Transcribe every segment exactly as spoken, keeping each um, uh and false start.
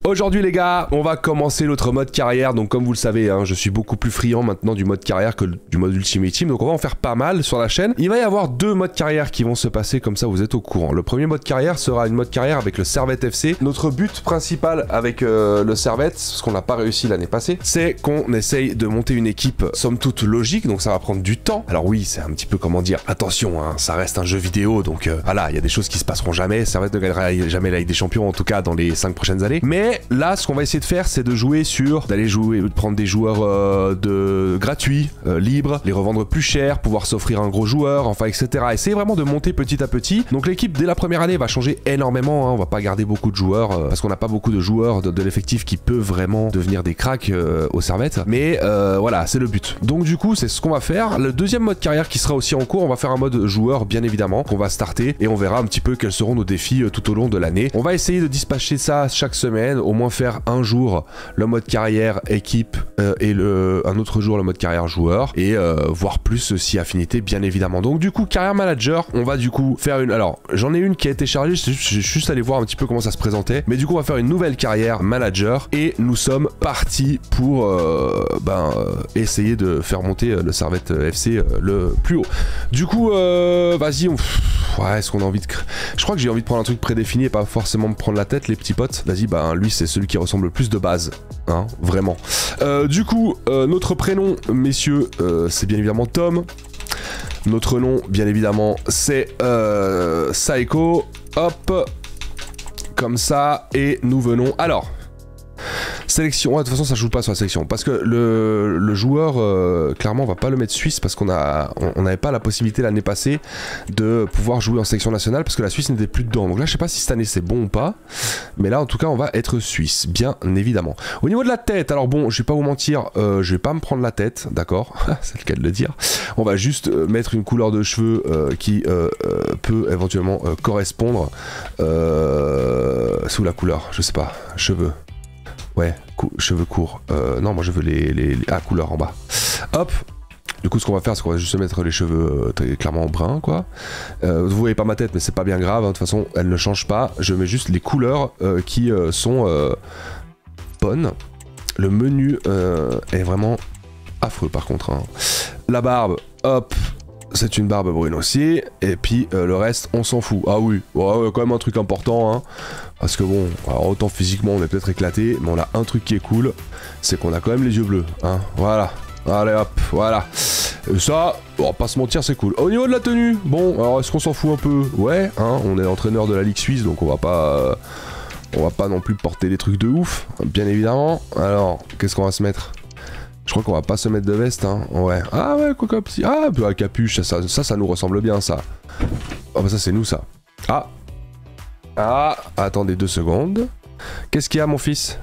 Aujourd'hui les gars, on va commencer notre mode carrière. Donc comme vous le savez, hein, je suis beaucoup plus friand maintenant du mode carrière que du mode Ultimate Team. Donc on va en faire pas mal sur la chaîne. Il va y avoir deux modes carrière qui vont se passer, comme ça vous êtes au courant. Le premier mode carrière sera une mode carrière avec le Servette F C. Notre but principal avec euh, le Servette, ce qu'on n'a pas réussi l'année passée, c'est qu'on essaye de monter une équipe somme toute logique. Donc ça va prendre du temps. Alors oui, c'est un petit peu comment dire, attention, hein, ça reste un jeu vidéo. Donc euh, voilà, il y a des choses qui se passeront jamais. Servette ne gagnera jamais la Ligue des Champions, en tout cas dans les cinq prochaines années. Mais là, ce qu'on va essayer de faire, c'est de jouer sur, d'aller jouer, de prendre des joueurs euh, de gratuits, euh, libres, les revendre plus cher, pouvoir s'offrir un gros joueur, enfin, et cetera. Essayer vraiment de monter petit à petit. Donc l'équipe dès la première année va changer énormément. Hein. On va pas garder beaucoup de joueurs euh, parce qu'on n'a pas beaucoup de joueurs de, de l'effectif qui peuvent vraiment devenir des cracks euh, au Servette. Mais euh, voilà, c'est le but. Donc du coup, c'est ce qu'on va faire. Le deuxième mode carrière qui sera aussi en cours, on va faire un mode joueur, bien évidemment, qu'on va starter et on verra un petit peu quels seront nos défis euh, tout au long de l'année. On va essayer de dispatcher ça chaque semaine, au moins faire un jour le mode carrière équipe euh, et le, un autre jour le mode carrière joueur et euh, voir plus si affinité bien évidemment. Donc du coup carrière manager, on va du coup faire une, alors j'en ai une qui a été chargée, je suis juste allé voir un petit peu comment ça se présentait, mais du coup on va faire une nouvelle carrière manager et nous sommes partis pour euh, ben, euh, essayer de faire monter le Servette F C euh, le plus haut. Du coup euh, vas-y, on... ouais, est-ce qu'on a envie de, je crois que j'ai envie de prendre un truc prédéfini et pas forcément me prendre la tête les petits potes. Vas-y, bah lui c'est celui qui ressemble le plus de base, hein, vraiment. Euh, du coup, euh, notre prénom, messieurs, euh, c'est bien évidemment Tom. Notre nom, bien évidemment, c'est euh, Saeko. Hop, comme ça, et nous venons. Alors, sélection, ouais, de toute façon ça joue pas sur la sélection parce que le, le joueur euh, clairement on va pas le mettre suisse parce qu'on a on n'avait pas la possibilité l'année passée de pouvoir jouer en sélection nationale parce que la Suisse n'était plus dedans. Donc là je sais pas si cette année c'est bon ou pas, mais là en tout cas on va être suisse bien évidemment. Au niveau de la tête, alors bon je vais pas vous mentir, euh, je vais pas me prendre la tête, d'accord, c'est le cas de le dire. On va juste euh, mettre une couleur de cheveux euh, qui euh, euh, peut éventuellement euh, correspondre euh, sous la couleur, je sais pas, cheveux. Ouais, cou cheveux courts. Euh, non, moi je veux les, les, les... Ah, couleur en bas. Hop. Du coup, ce qu'on va faire, c'est qu'on va juste se mettre les cheveux euh, très clairement bruns, quoi. Euh, vous voyez pas ma tête, mais c'est pas bien grave. Hein. De toute façon, elle ne change pas. Je mets juste les couleurs euh, qui euh, sont euh, bonnes. Le menu euh, est vraiment affreux, par contre. Hein. La barbe, hop. C'est une barbe brune aussi, et puis euh, le reste on s'en fout. Ah oui, ouais, quand même un truc important, hein, parce que bon, alors autant physiquement on est peut-être éclaté, mais on a un truc qui est cool, c'est qu'on a quand même les yeux bleus, hein, voilà, allez hop, voilà. Et ça, on va pas se mentir, c'est cool. Au niveau de la tenue, bon, alors est-ce qu'on s'en fout un peu? Ouais, hein, on est entraîneur de la Ligue Suisse, donc on va pas... Euh, on va pas non plus porter des trucs de ouf, bien évidemment. Alors, qu'est-ce qu'on va se mettre? Je crois qu'on va pas se mettre de veste, hein. Ouais. Ah ouais, quoi comme petit. Ah, peu à capuche, ça, ça, ça nous ressemble bien, ça. Oh, bah ça, c'est nous, ça. Ah. Ah, attendez deux secondes. Qu'est-ce qu'il y a, mon fils?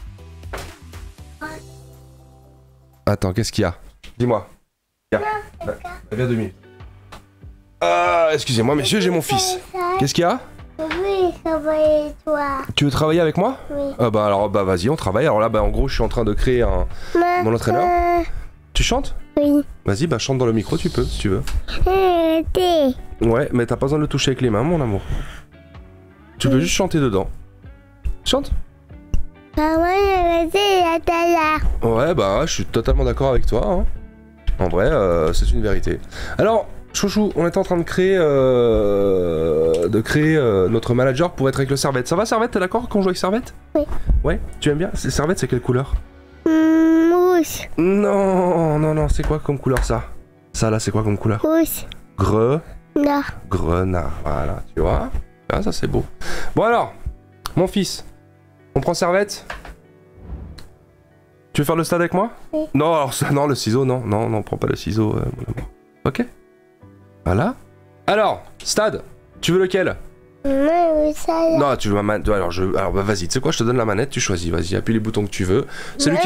Attends, qu'est-ce qu'il y a? Dis-moi. Viens. Viens deux minutes. Ah, excusez-moi, messieurs, j'ai mon fils. Qu'est-ce qu'il y a? Oui, travailler avec toi. Tu veux travailler avec moi? Oui. Ah bah alors bah vas-y, on travaille. Alors là bah en gros je suis en train de créer un Ma mon entraîneur. euh... Tu chantes? Oui. Vas-y bah chante dans le micro, tu peux si tu veux. Arrêtez. Ouais, mais t'as pas besoin de le toucher avec les mains, mon amour. Tu peux juste chanter dedans. Chante. Maman, arrêtez la tala. Ouais bah je suis totalement d'accord avec toi. Hein. En vrai, euh, c'est une vérité. Alors. Chouchou, on est en train de créer, euh, de créer euh, notre manager pour être avec le Servette. Ça va Servette, t'es d'accord qu'on joue avec Servette? Oui. Ouais, tu aimes bien? Servette, c'est quelle couleur? Mmh, rouge. Non, non, non, c'est quoi comme couleur ça? Ça là, c'est quoi comme couleur? Rouge. Gre... Non. Grenat, voilà, tu vois? Ah, ça c'est beau. Bon alors, mon fils, on prend Servette? Tu veux faire le stade avec moi? Oui. Non, alors ça, non, le ciseau, non, non, non, prends pas le ciseau, euh, mon amour. Ok. Voilà. Alors, stade, tu veux lequel? Maman, ça là. Non, tu veux ma manette. Alors, je... alors bah, vas-y, tu sais quoi, je te donne la manette, tu choisis. Vas-y, appuie les boutons que tu veux. C'est lui qui.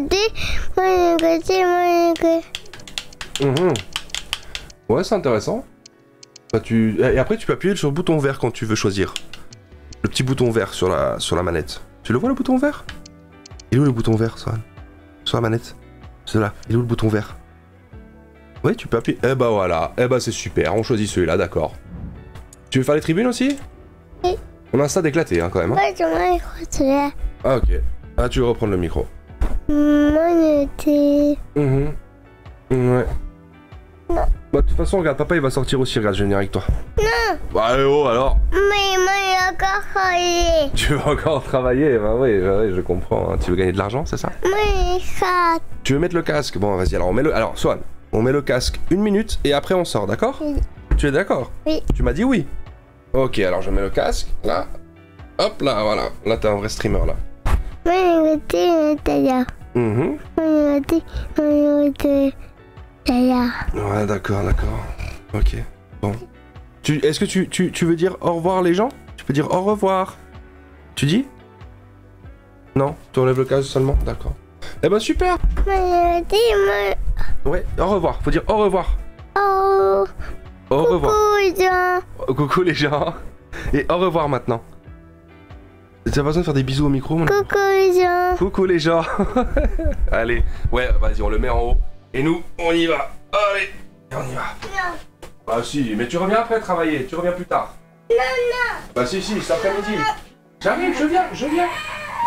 Mmh. Ouais, c'est intéressant. Bah, tu... Et après, tu peux appuyer sur le bouton vert quand tu veux choisir. Le petit bouton vert sur la, sur la manette. Tu le vois, le bouton vert? Il est où le bouton vert, Swan? Sur la manette. C'est là. Il est où le bouton vert? Oui, tu peux appuyer. Eh bah voilà. Eh bah c'est super. On choisit celui-là, d'accord. Tu veux faire les tribunes aussi? Oui. On a un stade éclaté hein, quand même. Hein. Ouais, moi, je crois là. Ah ok. Ah tu veux reprendre le micro. Moi, j'étais... Mmh. Ouais. Non. Bah de toute façon, regarde, papa il va sortir aussi, regarde, je vais venir avec toi. Non. Bah oh alors. Mais moi, j'ai encore travaillé. Tu veux encore travailler? Bah oui, bah oui, je comprends. Hein. Tu veux gagner de l'argent, c'est ça? Moi, j'ai quatre. Tu veux mettre le casque? Bon, vas-y, alors on met le... Alors, Swan, on met le casque une minute et après on sort, d'accord? Oui. Tu es d'accord? Oui. Tu m'as dit oui. Ok, alors je mets le casque, là. Hop là, voilà. Là, t'es un vrai streamer, là. Moi, j'étais d'ailleurs. Mhm. Moi, j'étais... Moi, j'étais d'ailleurs. Ouais, d'accord, d'accord. Ok, bon. Tu... Est-ce que tu, tu, tu veux dire au revoir les gens? Tu peux dire au revoir. Tu dis? Non? Tu enlèves le casque seulement? D'accord. Eh ben super. Moi, j'étais... Moi... Ouais, au revoir. Faut dire au revoir. Oh... Au revoir. Coucou, Jean. Oh, coucou les gens. Et au revoir maintenant. T'as pas besoin de faire des bisous au micro, mon Coucou, Jean. Coucou les gens. Allez, ouais, vas-y, on le met en haut. Et nous, on y va. Allez, et on y va. Non. Bah si, mais tu reviens après travailler, tu reviens plus tard. Non, non. Bah si, si, cet après-midi. J'arrive, je viens, je viens.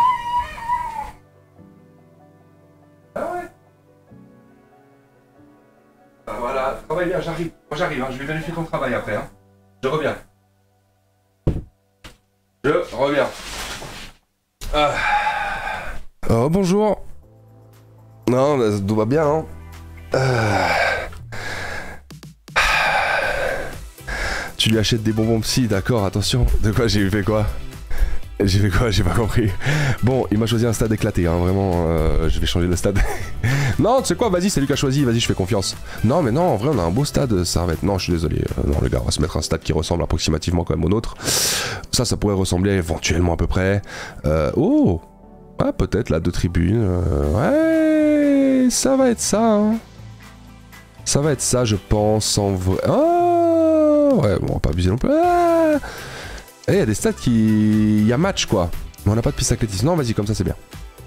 Ah ouais. Ah voilà, travaille bien, j'arrive. Moi j'arrive, hein, je vais vérifier ton travail après. Hein. Je reviens. Je reviens. Ah. Oh bonjour. Non, tout va bien, hein. Euh... Tu lui achètes des bonbons psy, d'accord, attention. De quoi j'ai fait quoi? J'ai fait quoi? J'ai pas compris. Bon, il m'a choisi un stade éclaté, hein, vraiment, euh, je vais changer le stade. Non, tu sais quoi, vas-y, c'est lui qui a choisi, vas-y, je fais confiance. Non, mais non, en vrai, on a un beau stade, Servette. Non, je suis désolé. Euh, non, les gars, on va se mettre un stade qui ressemble approximativement quand même au nôtre. Ça, ça pourrait ressembler éventuellement à peu près. Euh, oh! Ah, peut-être là, deux tribunes. Euh, ouais, ça va être ça, hein. Ça va être ça, je pense, en vrai. Oh! Ouais, bon, on va pas abuser non plus. Ah! Eh, il y a des stades qui... Il y a match, quoi. Mais on n'a pas de piste athlétisme. Non, vas-y, comme ça, c'est bien.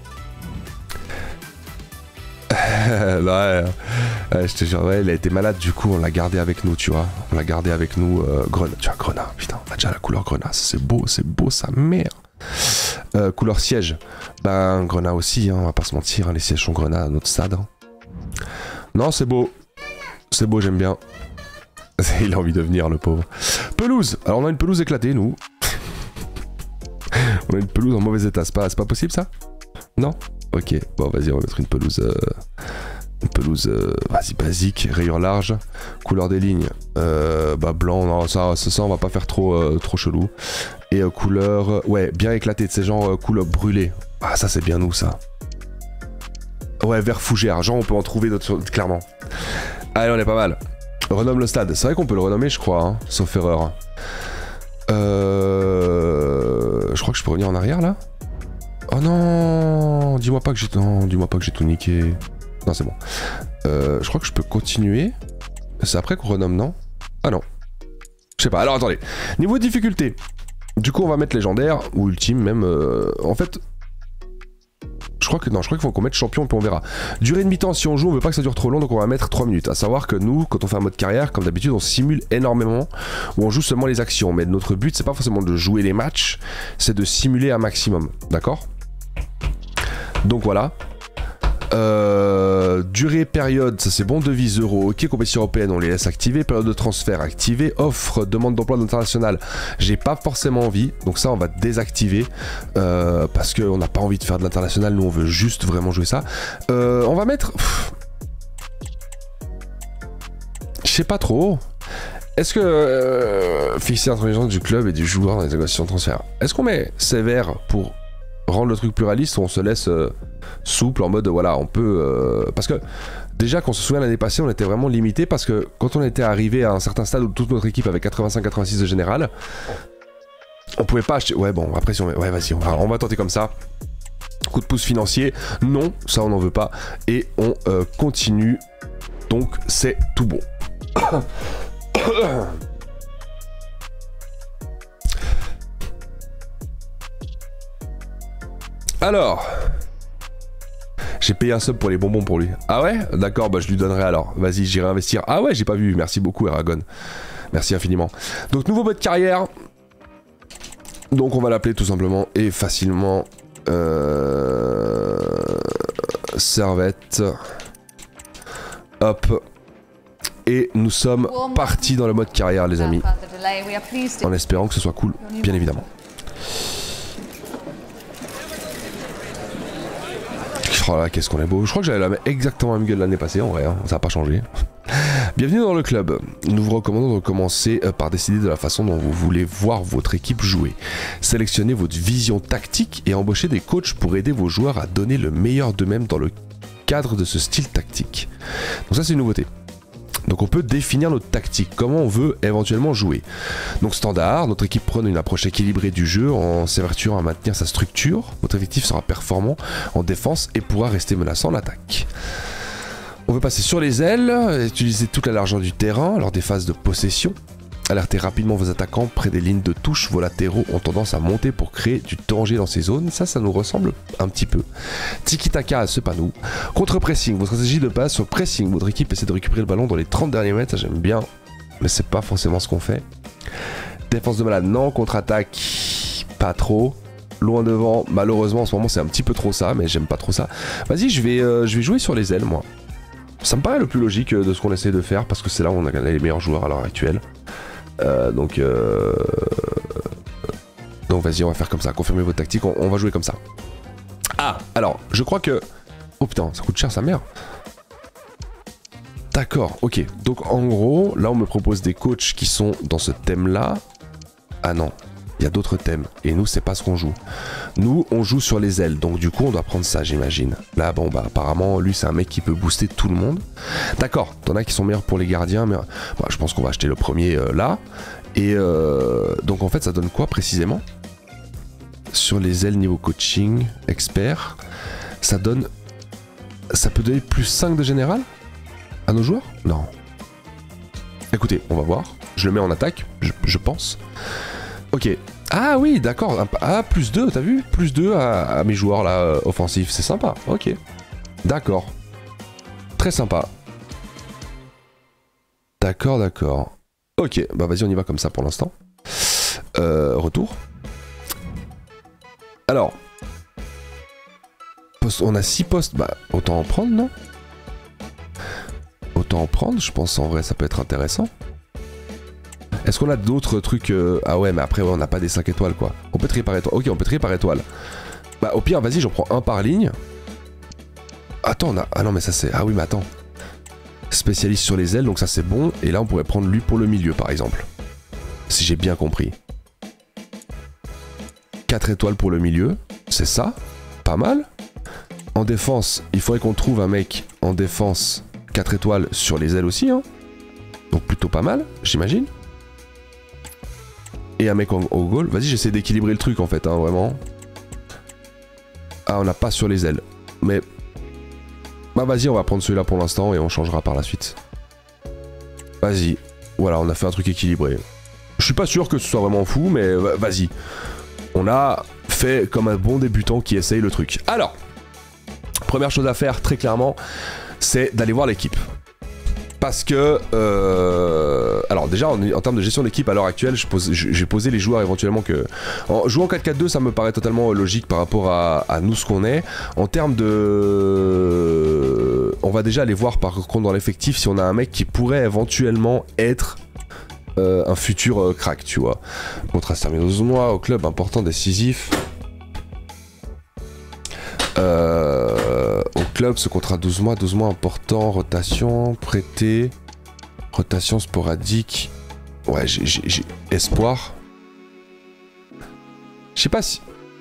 Ouais, ouais, je te jure, ouais, elle a été malade, du coup, on l'a gardé avec nous, tu vois. On l'a gardé avec nous, euh, grenat. Tu vois, grenat, putain, on a déjà la couleur grenat. C'est beau, c'est beau, sa mère. Euh, couleur siège. Ben, grenat aussi, hein, on va pas se mentir, hein, les sièges sont grenat à notre stade. Hein. Non, c'est beau. C'est beau, j'aime bien. Il a envie de venir, le pauvre. Pelouse. Alors, on a une pelouse éclatée, nous. On a une pelouse en mauvais état. C'est pas, c'est pas possible, ça? Non? Ok. Bon, vas-y, on va mettre une pelouse... Euh, une pelouse, euh, vas-y, basique, rayure large. Couleur des lignes, euh, bah, blanc. Non, ça, ça, ça, on va pas faire trop, euh, trop chelou. Et euh, couleur... Euh, ouais, bien éclatée. De ces genre euh, couleur brûlée. Ah, ça, c'est bien nous, ça. Ouais, vert fougère. Genre, on peut en trouver d'autres, clairement. Allez, on est pas mal. Renomme le stade. C'est vrai qu'on peut le renommer, je crois, hein, sauf erreur. Euh... Je crois que je peux revenir en arrière, là. Oh non, dis-moi pas que j'ai... Non, dis-moi pas que j'ai tout niqué. Non, c'est bon. Euh, je crois que je peux continuer. C'est après qu'on renomme, non? Ah non. Je sais pas. Alors, attendez. Niveau de difficulté. Du coup, on va mettre légendaire, ou ultime, même. Euh... En fait... Je crois que non, je crois qu'il faut qu'on mette champion puis on verra. Durée de mi-temps, si on joue, on veut pas que ça dure trop long, donc on va mettre trois minutes. À savoir que nous, quand on fait un mode carrière, comme d'habitude, on simule énormément, ou on joue seulement les actions. Mais notre but, c'est pas forcément de jouer les matchs, c'est de simuler un maximum. D'accord? Donc voilà. Euh, durée, période, ça c'est bon, devise euro, ok, compétition européenne, on les laisse activer, période de transfert activée, offre, demande d'emploi d'international, j'ai pas forcément envie, donc ça on va désactiver, euh, parce qu'on n'a pas envie de faire de l'international, nous on veut juste vraiment jouer ça. Euh, on va mettre... Je sais pas trop. Est-ce que... Euh, fixer l'intelligence du club et du joueur dans les négociations de transfert. Est-ce qu'on met sévère pour rendre le truc pluraliste ou on se laisse... Euh, souple en mode voilà on peut euh, parce que déjà qu'on se souvient l'année passée on était vraiment limité parce que quand on était arrivé à un certain stade où toute notre équipe avait quatre-vingt-cinq quatre-vingt-six de général on pouvait pas acheter. Ouais bon après si on met... ouais vas-y on va, on va tenter comme ça, coup de pouce financier, non ça on n'en veut pas et on euh, continue, donc c'est tout bon. Alors j'ai payé un sub pour les bonbons pour lui. Ah ouais? D'accord, bah je lui donnerai alors. Vas-y, j'irai investir. Ah ouais, j'ai pas vu. Merci beaucoup, Eragon. Merci infiniment. Donc, nouveau mode carrière. Donc on va l'appeler tout simplement et facilement euh... Servette. Hop. Et nous sommes partis dans le mode carrière les amis. En espérant que ce soit cool, bien évidemment. Oh là, qu'est-ce qu'on est beau. Je crois que j'avais la même, exactement la même gueule l'année passée en vrai, hein. Ça n'a pas changé. Bienvenue dans le club. Nous vous recommandons de commencer par décider de la façon dont vous voulez voir votre équipe jouer. Sélectionnez votre vision tactique et embauchez des coachs pour aider vos joueurs à donner le meilleur d'eux-mêmes dans le cadre de ce style tactique. Donc ça c'est une nouveauté. Donc on peut définir notre tactique, comment on veut éventuellement jouer. Donc standard, notre équipe prône une approche équilibrée du jeu en s'évertuant à maintenir sa structure. Votre effectif sera performant en défense et pourra rester menaçant en attaque. On veut passer sur les ailes, utiliser toute la largeur du terrain lors des phases de possession. Alertez rapidement vos attaquants près des lignes de touche. Vos latéraux ont tendance à monter pour créer du danger dans ces zones. Ça, ça nous ressemble un petit peu. Tiki-taka, c'est pas nous. Contre-pressing, votre stratégie de base sur pressing. Votre équipe essaie de récupérer le ballon dans les trente derniers mètres. Ça, j'aime bien, mais c'est pas forcément ce qu'on fait. Défense de malade, non. Contre-attaque, pas trop. Loin devant, malheureusement, en ce moment, c'est un petit peu trop ça, mais j'aime pas trop ça. Vas-y, je vais, euh, je vais jouer sur les ailes, moi. Ça me paraît le plus logique de ce qu'on essaie de faire, parce que c'est là où on a les meilleurs joueurs à l'heure actuelle. Euh, donc, euh... donc vas-y, on va faire comme ça. Confirmez votre tactique, on, on va jouer comme ça. Ah, alors, je crois que... Oh putain, ça coûte cher sa mère. D'accord, ok. Donc en gros, là on me propose des coachs qui sont dans ce thème-là. Ah non, il y a d'autres thèmes. Et nous, c'est pas ce qu'on joue. Nous, on joue sur les ailes. Donc du coup, on doit prendre ça, j'imagine. Là, bon, bah apparemment, lui, c'est un mec qui peut booster tout le monde. D'accord, t'en as qui sont meilleurs pour les gardiens, mais bah, je pense qu'on va acheter le premier euh, là. Et euh, donc en fait, ça donne quoi précisément? Sur les ailes niveau coaching, expert, ça donne... Ça peut donner plus cinq de général à nos joueurs? Non. Écoutez, on va voir. Je le mets en attaque, je, je pense. Ok. Ah oui, d'accord. Ah, plus deux, t'as vu? Plus deux à, à mes joueurs là, euh, offensifs. C'est sympa. Ok. D'accord. Très sympa. D'accord, d'accord. Ok, bah vas-y, on y va comme ça pour l'instant. Euh, retour. Alors. Poste, on a six postes. Bah, autant en prendre, non? Autant en prendre, je pense en vrai, ça peut être intéressant. Est-ce qu'on a d'autres trucs euh... Ah ouais, mais après, ouais, on n'a pas des cinq étoiles, quoi. On peut trier par étoile. Ok, on peut trier par étoile. Bah, au pire, vas-y, j'en prends un par ligne. Attends, on a... Ah non, mais ça, c'est... Ah oui, mais attends. Spécialiste sur les ailes, donc ça, c'est bon. Et là, on pourrait prendre lui pour le milieu, par exemple. Si j'ai bien compris. quatre étoiles pour le milieu. C'est ça. Pas mal. En défense, il faudrait qu'on trouve un mec en défense quatre étoiles sur les ailes aussi, hein. Donc plutôt pas mal, j'imagine. Et un mec au, au goal. Vas-y, j'essaie d'équilibrer le truc en fait, hein, vraiment. Ah, on n'a pas sur les ailes. Mais... Bah vas-y, on va prendre celui-là pour l'instant et on changera par la suite. Vas-y. Voilà, on a fait un truc équilibré. Je suis pas sûr que ce soit vraiment fou, mais vas-y. On a fait comme un bon débutant qui essaye le truc. Alors, première chose à faire, très clairement, c'est d'aller voir l'équipe. Parce que, euh, alors déjà en, en termes de gestion d'équipe à l'heure actuelle, j'ai posé les joueurs éventuellement que... En jouant quatre quatre deux, ça me paraît totalement logique par rapport à, à nous ce qu'on est. En termes de... On va déjà aller voir par contre dans l'effectif si on a un mec qui pourrait éventuellement être euh, un futur euh, crack, tu vois. Contrat se termine douze mois, au club important, décisif. Euh, au club, ce contrat douze mois, douze mois important, rotation, prêté, rotation sporadique. Ouais, j'ai espoir. Je sais pas si...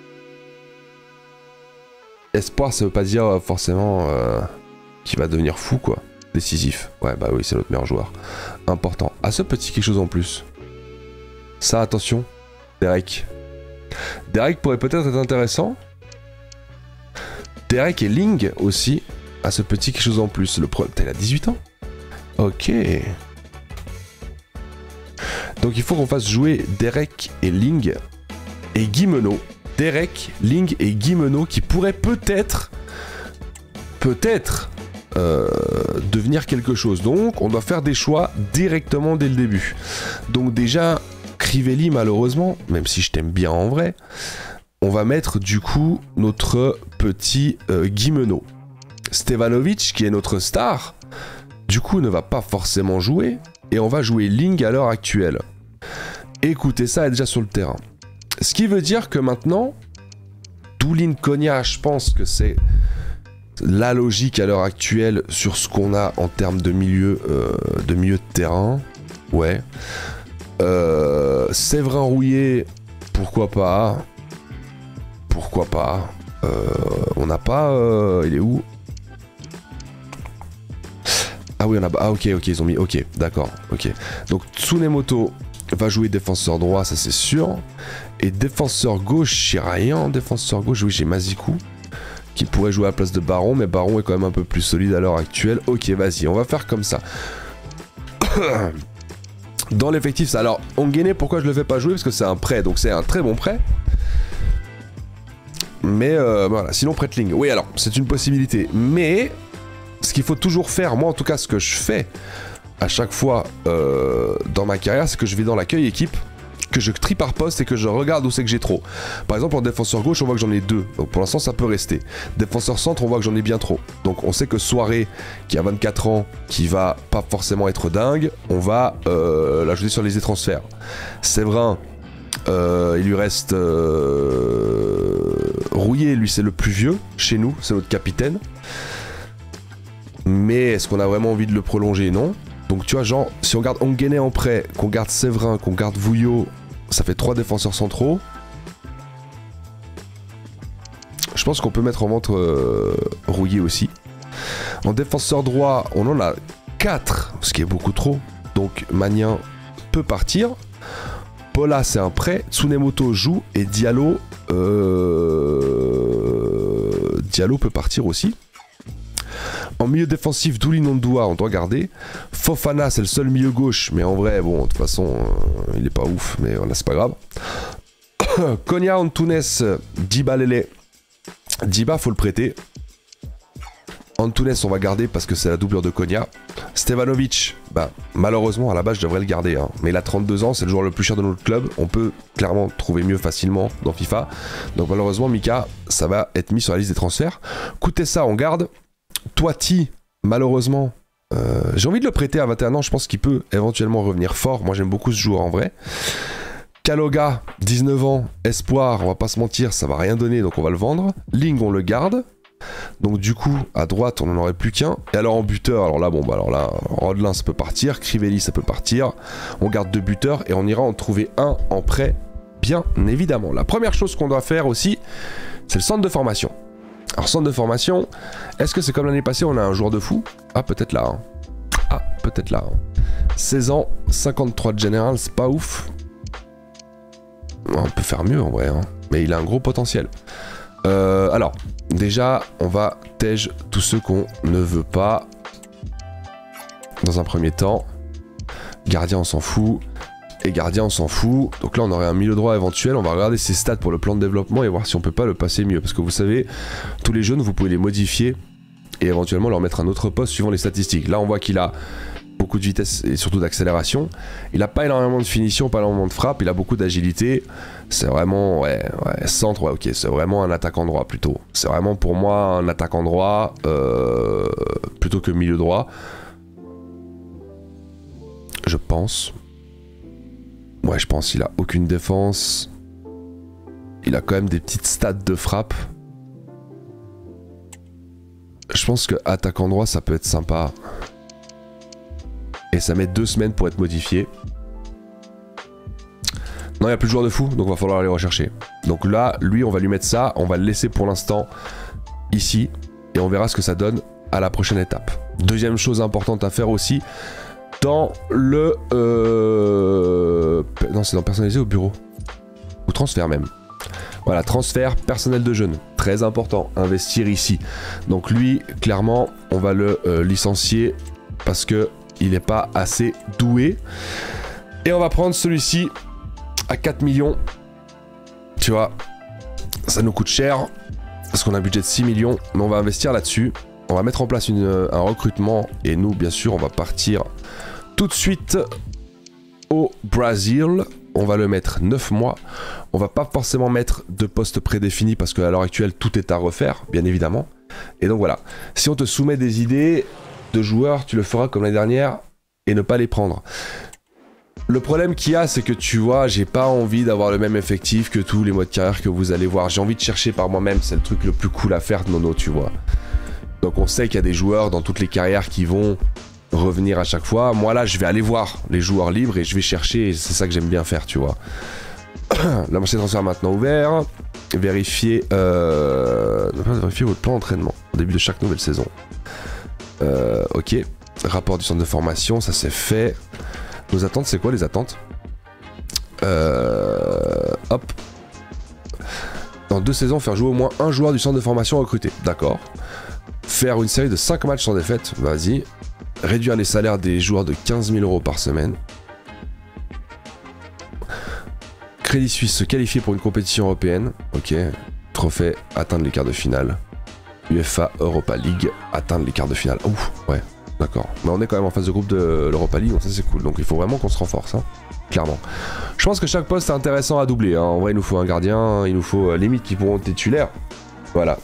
Espoir, ça veut pas dire forcément euh, qu'il va devenir fou, quoi. Décisif. Ouais, bah oui, c'est notre meilleur joueur. Important. Ah, ce petit quelque chose en plus. Ça, attention. Derek. Derek pourrait peut-être être intéressant. Derek et Ling aussi a ce petit quelque chose en plus. Le pro... Putain, il a dix-huit ans. Ok. Donc il faut qu'on fasse jouer Derek et Ling et Guimeno. Derek, Ling et Guimeno qui pourraient peut-être, peut-être euh, devenir quelque chose. Donc on doit faire des choix directement dès le début. Donc déjà, Crivelli, malheureusement, même si je t'aime bien en vrai, on va mettre du coup notre petit euh, Guimeno. Stevanovic, qui est notre star, du coup ne va pas forcément jouer, et on va jouer Ling à l'heure actuelle. Écoutez, ça est déjà sur le terrain. Ce qui veut dire que maintenant, Doulin Konya, je pense que c'est la logique à l'heure actuelle sur ce qu'on a en termes de milieu, euh, de milieu de terrain. Ouais. Euh, Séverin Rouillet, pourquoi pas. Pourquoi pas. Euh, on n'a pas... Euh, il est où? Ah oui, on a... Ah ok, ok, ils ont mis... Ok, d'accord, ok. Donc Tsunemoto va jouer défenseur droit, ça c'est sûr. Et défenseur gauche, j'ai rien. Défenseur gauche, oui, j'ai Mazikou, qui pourrait jouer à la place de Baron, mais Baron est quand même un peu plus solide à l'heure actuelle. Ok, vas-y, on va faire comme ça. Dans l'effectif, ça. Alors, Ongene, pourquoi je le fais pas jouer? Parce que c'est un prêt, donc c'est un très bon prêt. Mais euh, voilà, sinon Pretling. Oui, alors, c'est une possibilité. Mais, ce qu'il faut toujours faire, moi en tout cas, ce que je fais à chaque fois euh, dans ma carrière, c'est que je vais dans l'accueil équipe, que je trie par poste et que je regarde où c'est que j'ai trop. Par exemple, en défenseur gauche, on voit que j'en ai deux. Donc pour l'instant, ça peut rester. Défenseur centre, on voit que j'en ai bien trop. Donc on sait que Soirée, qui a vingt-quatre ans, qui va pas forcément être dingue, on va euh, l'ajouter sur les liste des transferts. Séverin, euh, il lui reste euh, Rouillet, lui c'est le plus vieux chez nous, c'est notre capitaine. Mais est-ce qu'on a vraiment envie de le prolonger? Non. Donc tu vois, genre, si on garde Ongene en prêt, qu'on garde Séverin, qu'on garde Vouillot, ça fait trois défenseurs centraux. Je pense qu'on peut mettre en vente euh, Rouillet aussi. En défenseur droit, on en a quatre, ce qui est beaucoup trop. Donc Magnin peut partir. Paula, c'est un prêt. Tsunemoto joue. Et Diallo... Euh... Diallo peut partir aussi. En milieu défensif, Doulin Ondua, on doit garder. Fofana, c'est le seul milieu gauche, mais en vrai, bon, de toute façon, euh, il est pas ouf, mais voilà, c'est pas grave. Konya, Antunes, Diba Lele. Diba, faut le prêter. Antunes, on va garder parce que c'est la doublure de Konya. Stevanovic, bah, malheureusement, à la base, je devrais le garder. Hein. Mais il a trente-deux ans, c'est le joueur le plus cher de notre club. On peut clairement trouver mieux facilement dans FIFA. Donc malheureusement, Mika, ça va être mis sur la liste des transferts. Écoutez ça, on garde. Toiti, malheureusement, euh, j'ai envie de le prêter à vingt et un ans, je pense qu'il peut éventuellement revenir fort. Moi j'aime beaucoup ce joueur en vrai. Kaloga, dix-neuf ans, espoir, on va pas se mentir, ça va rien donner donc on va le vendre. Ling, on le garde. Donc du coup, à droite, on n'en aurait plus qu'un. Et alors en buteur, alors là, bon, bah alors là, Rodelin ça peut partir, Crivelli ça peut partir. On garde deux buteurs et on ira en trouver un en prêt, bien évidemment. La première chose qu'on doit faire aussi, c'est le centre de formation. Alors centre de formation, est-ce que c'est comme l'année passée, on a un joueur de fou? Ah peut-être là, hein. Ah peut-être là, hein. seize ans, cinquante-trois de général, c'est pas ouf. On peut faire mieux en vrai, hein. Mais il a un gros potentiel. Euh, alors, déjà, on va tège tous ceux qu'on ne veut pas. Dans un premier temps, gardien on s'en fout. Et gardien on s'en fout, donc là on aurait un milieu droit éventuel, on va regarder ses stats pour le plan de développement et voir si on peut pas le passer mieux, parce que vous savez, tous les jeunes vous pouvez les modifier et éventuellement leur mettre un autre poste suivant les statistiques. Là on voit qu'il a beaucoup de vitesse et surtout d'accélération, il a pas énormément de finition, pas énormément de frappe, il a beaucoup d'agilité, c'est vraiment, ouais, ouais, centre, ouais ok, c'est vraiment un attaquant droit plutôt, c'est vraiment pour moi un attaquant droit euh, plutôt que milieu droit, je pense. Ouais, je pense qu'il a aucune défense. Il a quand même des petites stats de frappe. Je pense que attaquant droit, ça peut être sympa. Et ça met deux semaines pour être modifié. Non, il n'y a plus de joueur de fou, donc il va falloir aller rechercher. Donc là, lui, on va lui mettre ça. On va le laisser pour l'instant ici. Et on verra ce que ça donne à la prochaine étape. Deuxième chose importante à faire aussi. Dans le... Euh... Non, c'est dans personnalisé au bureau. Ou transfert même. Voilà, transfert personnel de jeunes. Très important, investir ici. Donc lui, clairement, on va le euh, licencier parce que il n'est pas assez doué. Et on va prendre celui-ci à quatre millions. Tu vois, ça nous coûte cher parce qu'on a un budget de six millions, mais on va investir là-dessus. On va mettre en place une, un recrutement et nous, bien sûr, on va partir tout de suite au Brésil. on va le mettre neuf mois. On va pas forcément mettre de poste prédéfini parce qu'à l'heure actuelle, tout est à refaire, bien évidemment. Et donc voilà, si on te soumet des idées de joueurs, tu le feras comme l'année dernière et ne pas les prendre. Le problème qu'il y a, c'est que tu vois, j'ai pas envie d'avoir le même effectif que tous les modes carrière que vous allez voir. J'ai envie de chercher par moi-même, c'est le truc le plus cool à faire de Nono, tu vois. Donc on sait qu'il y a des joueurs dans toutes les carrières qui vont revenir à chaque fois. Moi là, je vais aller voir les joueurs libres et je vais chercher, et c'est ça que j'aime bien faire, tu vois. La marché de transfert maintenant ouvert. Vérifier, euh... vérifier votre plan d'entraînement au début de chaque nouvelle saison. Euh, ok. Rapport du centre de formation, ça c'est fait. Nos attentes, c'est quoi les attentes? euh... Hop. Dans deux saisons, faire jouer au moins un joueur du centre de formation recruté. D'accord. Faire une série de cinq matchs sans défaite. Vas-y. Réduire les salaires des joueurs de quinze mille euros par semaine. Crédit Suisse se qualifier pour une compétition européenne. Ok. Trophée, atteindre les quarts de finale. UEFA Europa League, atteindre les quarts de finale. Ouf, ouais, d'accord. Mais on est quand même en phase de groupe de l'Europa League, donc ça c'est cool. Donc il faut vraiment qu'on se renforce, hein, clairement. Je pense que chaque poste est intéressant à doubler. Hein. En vrai, il nous faut un gardien, il nous faut euh, limite qui pourront être titulaires. Voilà.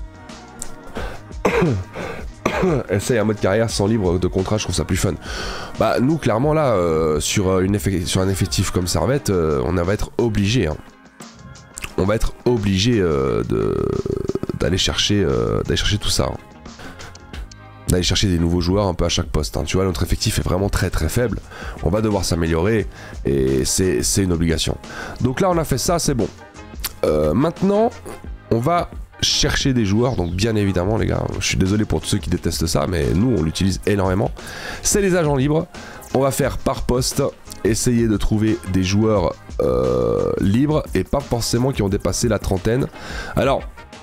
Essaye un mode carrière sans libre de contrat, je trouve ça plus fun. Bah nous clairement là, euh, sur, une sur un effectif comme Servette, euh, on va être obligé. Hein. On va être obligé euh, d'aller chercher, euh, d'aller chercher tout ça. Hein. D'aller chercher des nouveaux joueurs un peu à chaque poste. Hein. Tu vois, notre effectif est vraiment très très faible. On va devoir s'améliorer et c'est une obligation. Donc là on a fait ça, c'est bon. Euh, maintenant, on va chercher des joueurs, donc bien évidemment les gars, je suis désolé pour tous ceux qui détestent ça, mais nous on l'utilise énormément. C'est les agents libres. On va faire par poste, essayer de trouver des joueurs euh, libres et pas forcément qui ont dépassé la trentaine. Alors,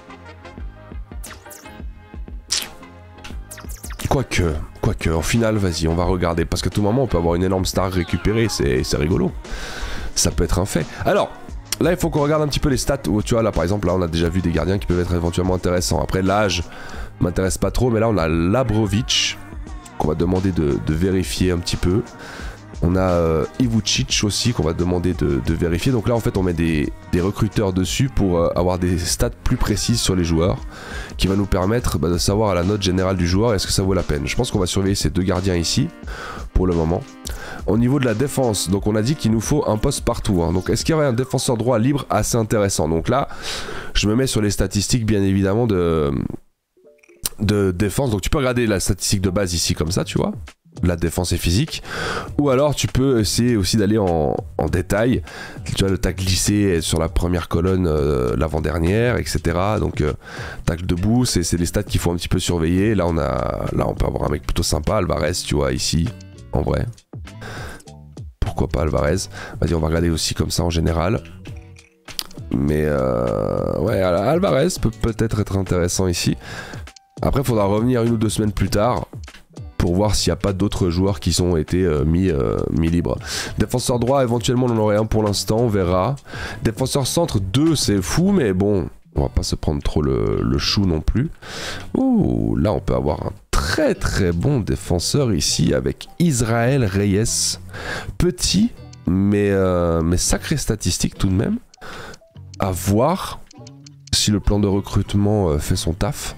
quoique, quoique, au final, vas-y, on va regarder, parce qu'à tout moment on peut avoir une énorme star récupérée, c'est rigolo. Ça peut être un fait. Alors, là, il faut qu'on regarde un petit peu les stats. Où, tu vois, là, par exemple, là, on a déjà vu des gardiens qui peuvent être éventuellement intéressants. Après, l'âge m'intéresse pas trop, mais là, on a Labrovic, qu'on va demander de, de vérifier un petit peu. On a euh, Ivucic aussi, qu'on va demander de, de vérifier. Donc là, en fait, on met des, des recruteurs dessus pour euh, avoir des stats plus précises sur les joueurs, qui va nous permettre bah, de savoir à la note générale du joueur, est-ce que ça vaut la peine. Je pense qu'on va surveiller ces deux gardiens ici, pour le moment. Au niveau de la défense, donc on a dit qu'il nous faut un poste partout. Hein. Donc est-ce qu'il y aurait un défenseur droit libre assez intéressant? Donc là, je me mets sur les statistiques bien évidemment de, de défense. Donc tu peux regarder la statistique de base ici comme ça, tu vois. La défense et physique. Ou alors tu peux essayer aussi d'aller en, en détail. Tu vois le tacle glissé sur la première colonne, euh, l'avant-dernière, et cetera. Donc euh, tacle debout, c'est les stats qu'il faut un petit peu surveiller. Là on, a, là on peut avoir un mec plutôt sympa, Alvarez, tu vois, ici, en vrai. Pourquoi pas Alvarez? Vas-y, on va regarder aussi comme ça en général. Mais euh, ouais, Alvarez peut peut-être être intéressant ici. Après, il faudra revenir une ou deux semaines plus tard pour voir s'il n'y a pas d'autres joueurs qui ont été euh, mis, euh, mis libres. Défenseur droit, éventuellement, on en aurait un pour l'instant, on verra. Défenseur centre, deux, c'est fou, mais bon, on va pas se prendre trop le, le chou non plus. Ouh, là, on peut avoir un très très bon défenseur ici avec Israël Reyes. Petit, mais, euh, mais sacré statistique tout de même. À voir si le plan de recrutement euh, fait son taf.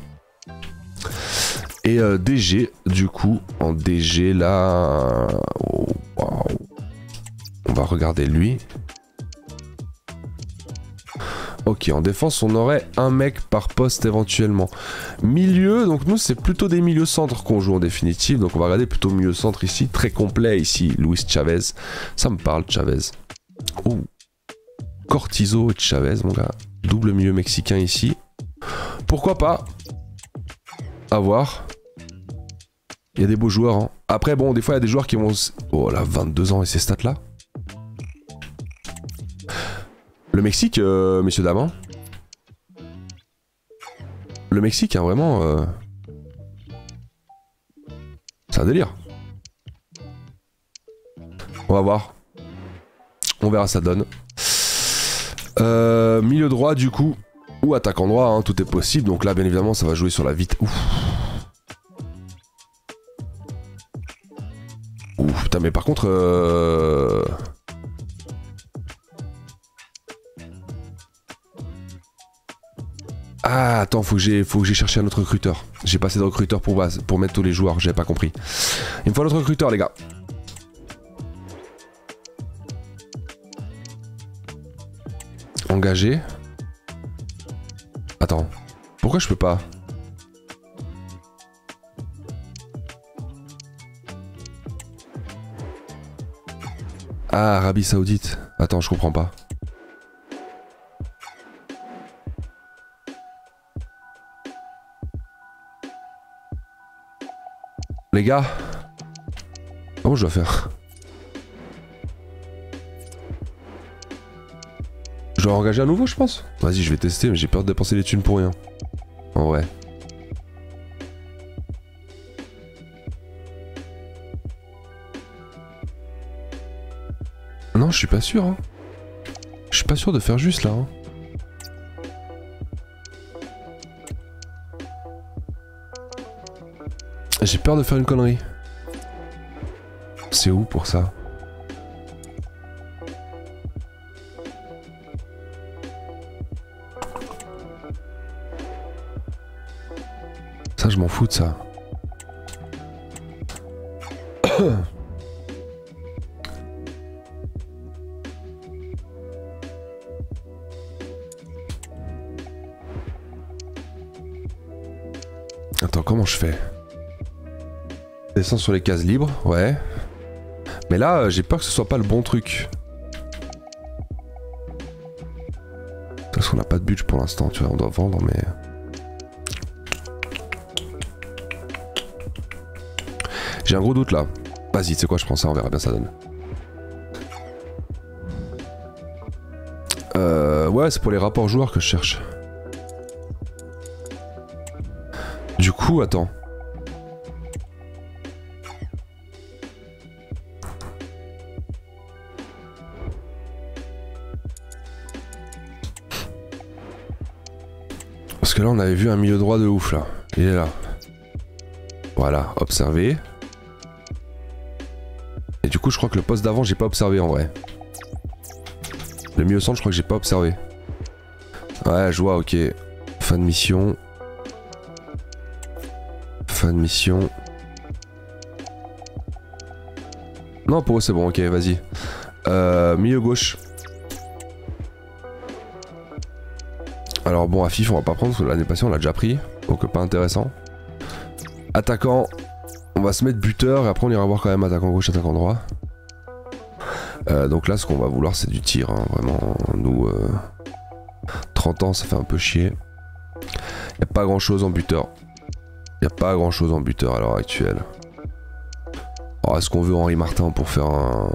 Et euh, D G, du coup, en D G là... Oh, wow. On va regarder lui. Ok, en défense, on aurait un mec par poste éventuellement. Milieu, donc nous, c'est plutôt des milieux centres qu'on joue en définitive. Donc on va regarder plutôt milieu centre ici. Très complet ici, Luis Chavez. Ça me parle, Chavez. Oh. Cortizo et Chavez, mon gars. Double milieu mexicain ici. Pourquoi pas? À voir. Il y a des beaux joueurs. Hein. Après, bon, des fois, il y a des joueurs qui vont... Oh là, vingt-deux ans et ces stats-là. Le Mexique, euh, messieurs, dames. Hein. Le Mexique, hein, vraiment... Euh... C'est un délire. On va voir. On verra ça donne. Euh, milieu droit, du coup. Ou attaquant droit, hein, tout est possible. Donc là, bien évidemment, ça va jouer sur la vitesse. Ouf. Ouf, putain, mais par contre... Euh... Ah, attends, faut que j'ai faut que j'ai cherché un autre recruteur. J'ai pas assez de recruteurs pour, pour mettre tous les joueurs, j'avais pas compris. Il me faut un autre recruteur, les gars. Engagé. Attends, pourquoi je peux pas? Ah, Arabie Saoudite. Attends, je comprends pas. Les gars, comment je dois faire? Je dois engager à nouveau, je pense. Vas-y, je vais tester, mais j'ai peur de dépenser les thunes pour rien. En vrai. Non, je suis pas sûr. Hein. Je suis pas sûr de faire juste là. Hein. J'ai peur de faire une connerie. C'est où pour ça? Ça, je m'en fous de ça. Attends, comment je fais? Descends sur les cases libres, ouais. Mais là, euh, j'ai peur que ce soit pas le bon truc. Parce qu'on n'a pas de budget pour l'instant, tu vois, on doit vendre, mais... J'ai un gros doute là. Vas-y, tu sais quoi, je prends ça, on verra bien ça donne. Euh, ouais, c'est pour les rapports joueurs que je cherche. Du coup, attends. Parce que là, on avait vu un milieu droit de ouf là. Il est là. Voilà, observer. Et du coup, je crois que le poste d'avant, j'ai pas observé en vrai. Le milieu centre, je crois que j'ai pas observé. Ouais, je vois, ok. Fin de mission. Fin de mission. Non, pour eux, c'est bon, ok, vas-y. Euh, milieu gauche. Alors bon, Afif, on va pas prendre parce que l'année passée, on l'a déjà pris. Donc, pas intéressant. Attaquant. On va se mettre buteur et après, on ira voir quand même attaquant gauche, attaquant droit. Euh, donc là, ce qu'on va vouloir, c'est du tir. Hein, vraiment, nous, euh, trente ans, ça fait un peu chier. Il n'y a pas grand-chose en buteur. Il n'y a pas grand-chose en buteur à l'heure actuelle. Alors, est-ce qu'on veut Henri Martin pour faire un...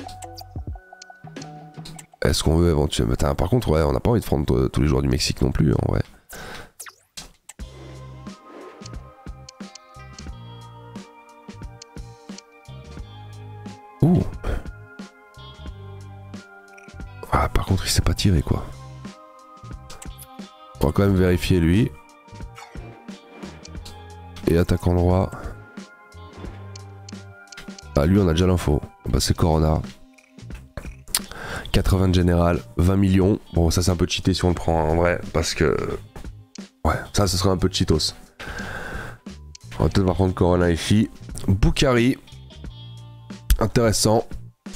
Est-ce qu'on veut éventuellement... Par contre, ouais, on n'a pas envie de prendre tous les joueurs du Mexique non plus, en vrai. Ouh. Ah, par contre, il s'est pas tiré, quoi. On va quand même vérifier, lui. Et attaquant droit. Ah, lui, on a déjà l'info. Bah, c'est Corona. quatre-vingts de général, vingt millions. Bon, ça, c'est un peu cheaté si on le prend en vrai. Parce que... Ouais, ça, ce serait un peu de cheatos. On va peut-être par contre Corona ici. Boukari. Intéressant.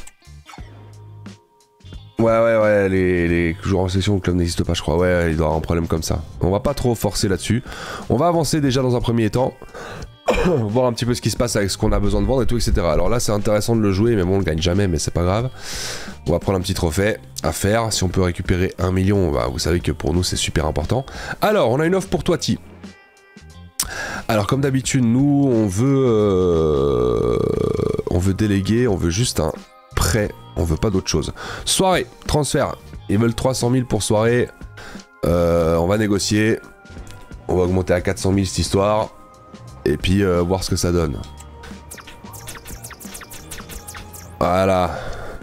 Ouais, ouais, ouais, les, les joueurs en session, le club n'existe pas, je crois. Ouais, il doit avoir un problème comme ça. On va pas trop forcer là-dessus. On va avancer déjà dans un premier temps. Voir un petit peu ce qui se passe avec ce qu'on a besoin de vendre et tout, et cetera. Alors là, c'est intéressant de le jouer, mais bon, on le gagne jamais, mais c'est pas grave. On va prendre un petit trophée à faire. Si on peut récupérer un million, bah, vous savez que pour nous, c'est super important. Alors, on a une offre pour Toiti. Alors, comme d'habitude, nous, on veut... Euh, on veut déléguer, on veut juste un prêt. On veut pas d'autre chose. Soirée, transfert. Ils veulent trois cent mille pour soirée. Euh, on va négocier. On va augmenter à quatre cent mille cette histoire. Et puis euh, voir ce que ça donne. Voilà.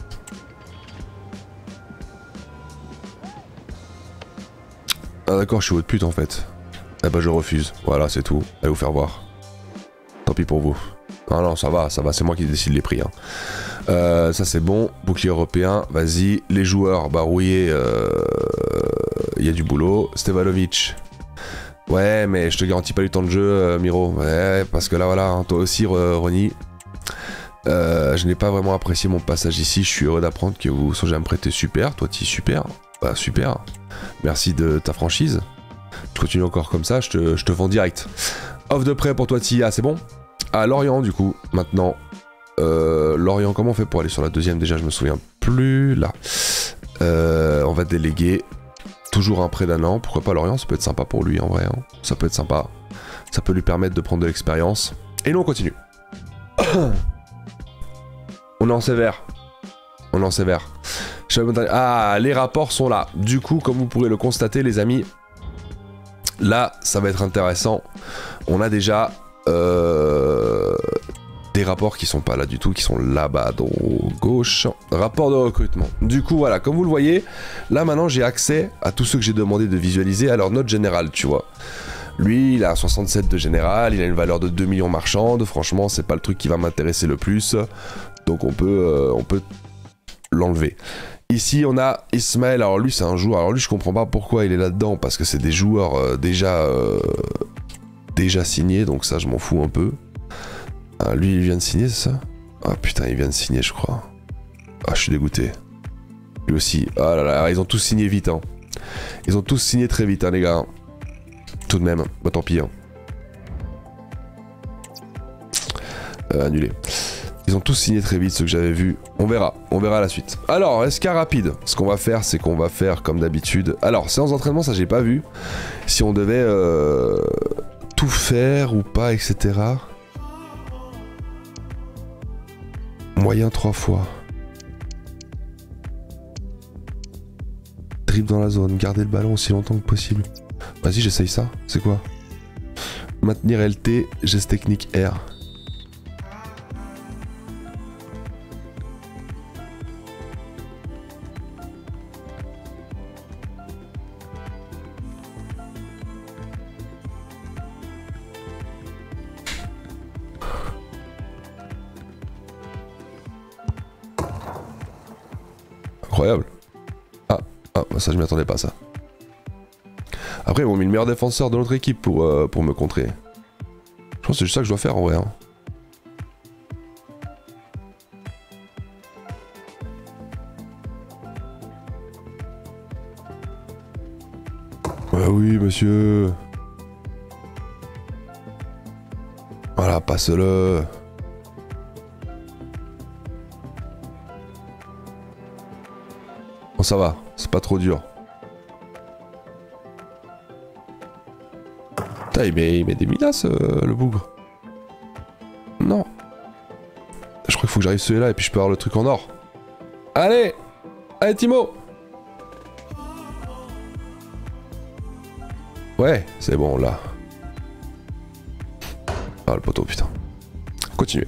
Ah d'accord, je suis votre pute en fait. Eh bah je refuse. Voilà, c'est tout. Allez vous faire voir. Tant pis pour vous. Non, non, ça va, ça va, c'est moi qui décide les prix. Hein. Euh, ça c'est bon. Bouclier européen, vas-y. Les joueurs, bah rouillé, il euh, y a du boulot. Stevanovic. Ouais, mais je te garantis pas du temps de jeu, euh, Miro. Ouais, parce que là, voilà, hein, toi aussi, Ronnie. Euh, je n'ai pas vraiment apprécié mon passage ici. Je suis heureux d'apprendre que vous songez à me prêter super. Toi, tu super. Bah, super. Merci de ta franchise. Tu continues encore comme ça, je te, je te vends direct. Offre de prêt pour toi, Tia, c'est bon? À Lorient, du coup, maintenant. Euh, Lorient, comment on fait pour aller sur la deuxième? Déjà, je me souviens plus. Là. Euh, on va déléguer. Toujours un prêt d'un an. Pourquoi pas Lorient? Ça peut être sympa pour lui, en vrai. Hein. Ça peut être sympa. Ça peut lui permettre de prendre de l'expérience. Et nous, on continue. On est en sévère. On est en sévère. Ah, les rapports sont là. Du coup, comme vous pourrez le constater, les amis, là, ça va être intéressant. On a déjà euh, des rapports qui sont pas là du tout, qui sont là-bas, à gauche. Rapport de recrutement. Du coup, voilà, comme vous le voyez, là, maintenant, j'ai accès à tous ceux que j'ai demandé de visualiser à leur note générale, tu vois. Lui, il a soixante-sept de général, il a une valeur de deux millions marchande. Franchement, c'est pas le truc qui va m'intéresser le plus. Donc, on peut, euh, on peut l'enlever. Ici, on a Ismaël. Alors, lui, c'est un joueur. Alors, lui, je comprends pas pourquoi il est là-dedans. Parce que c'est des joueurs euh, déjà, euh, déjà signés. Donc, ça, je m'en fous un peu. Ah, lui, il vient de signer, c'est ça? Ah, putain, il vient de signer, je crois. Ah, je suis dégoûté. Lui aussi. Ah là là, ils ont tous signé vite, hein. Ils ont tous signé très vite, hein, les gars. Tout de même. Bah, tant pis, hein. Euh, annulé. Ils ont tous signé très vite, ceux que j'avais vus. On verra, on verra la suite. Alors, escar rapide. Ce qu'on va faire, c'est qu'on va faire comme d'habitude. Alors, séance d'entraînement, ça j'ai pas vu. Si on devait euh, tout faire ou pas, et cetera. Moyen trois fois. Dribble dans la zone, garder le ballon aussi longtemps que possible. Vas-y, j'essaye ça. C'est quoi? Maintenir L T, geste technique R. Incroyable. Ah, ah, ça je m'y attendais pas, ça. Après ils m'ont mis le meilleur défenseur de notre équipe pour, euh, pour me contrer. Je pense que c'est juste ça que je dois faire en vrai. Hein. Ouais, oui monsieur. Voilà, passe-le. Bon, ça va, c'est pas trop dur. Putain, il met, il met des minas, euh, le bougre. Non. Je crois qu'il faut que j'arrive celui-là et puis je peux avoir le truc en or. Allez! Allez, Timo! Ouais, c'est bon, là. Ah, le poteau, putain. Continuez.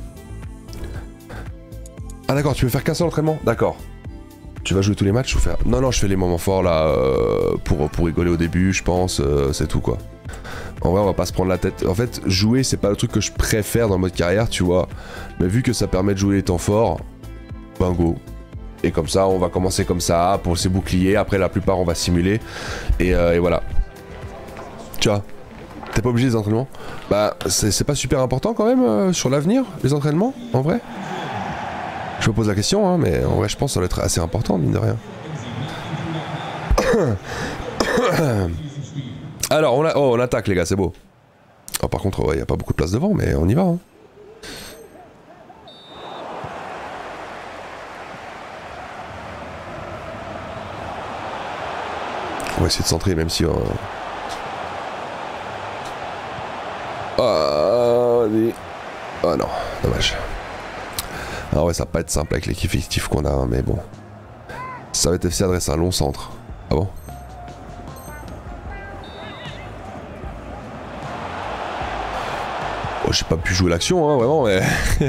Ah d'accord, tu veux faire qu'un seul entraînement? D'accord. Tu vas jouer tous les matchs ou faire... Non, non, je fais les moments forts, là, euh, pour, pour rigoler au début, je pense, euh, c'est tout, quoi. En vrai, on va pas se prendre la tête. En fait, jouer, c'est pas le truc que je préfère dans le mode carrière, tu vois. Mais vu que ça permet de jouer les temps forts, ben go. Et comme ça, on va commencer comme ça, pour ces boucliers. Après, la plupart, on va simuler. Et, euh, et voilà. Tu vois. T'es pas obligé des entraînements? Bah, c'est pas super important quand même, euh, sur l'avenir, les entraînements, en vrai? Je me pose la question, hein, mais en vrai, je pense que ça va être assez important, mine de rien. Alors, on, a... oh, on attaque, les gars, c'est beau. Oh, par contre, il ouais, n'y a pas beaucoup de place devant, mais on y va. Hein. On va essayer de centrer, même si... Euh... Oh, oh non, dommage. Ah ouais, ça va pas être simple avec l'équipe fictive qu'on a, hein, mais bon. Ça va être F C adresse un long centre. Ah bon? Oh, j'ai pas pu jouer l'action, hein, vraiment, mais...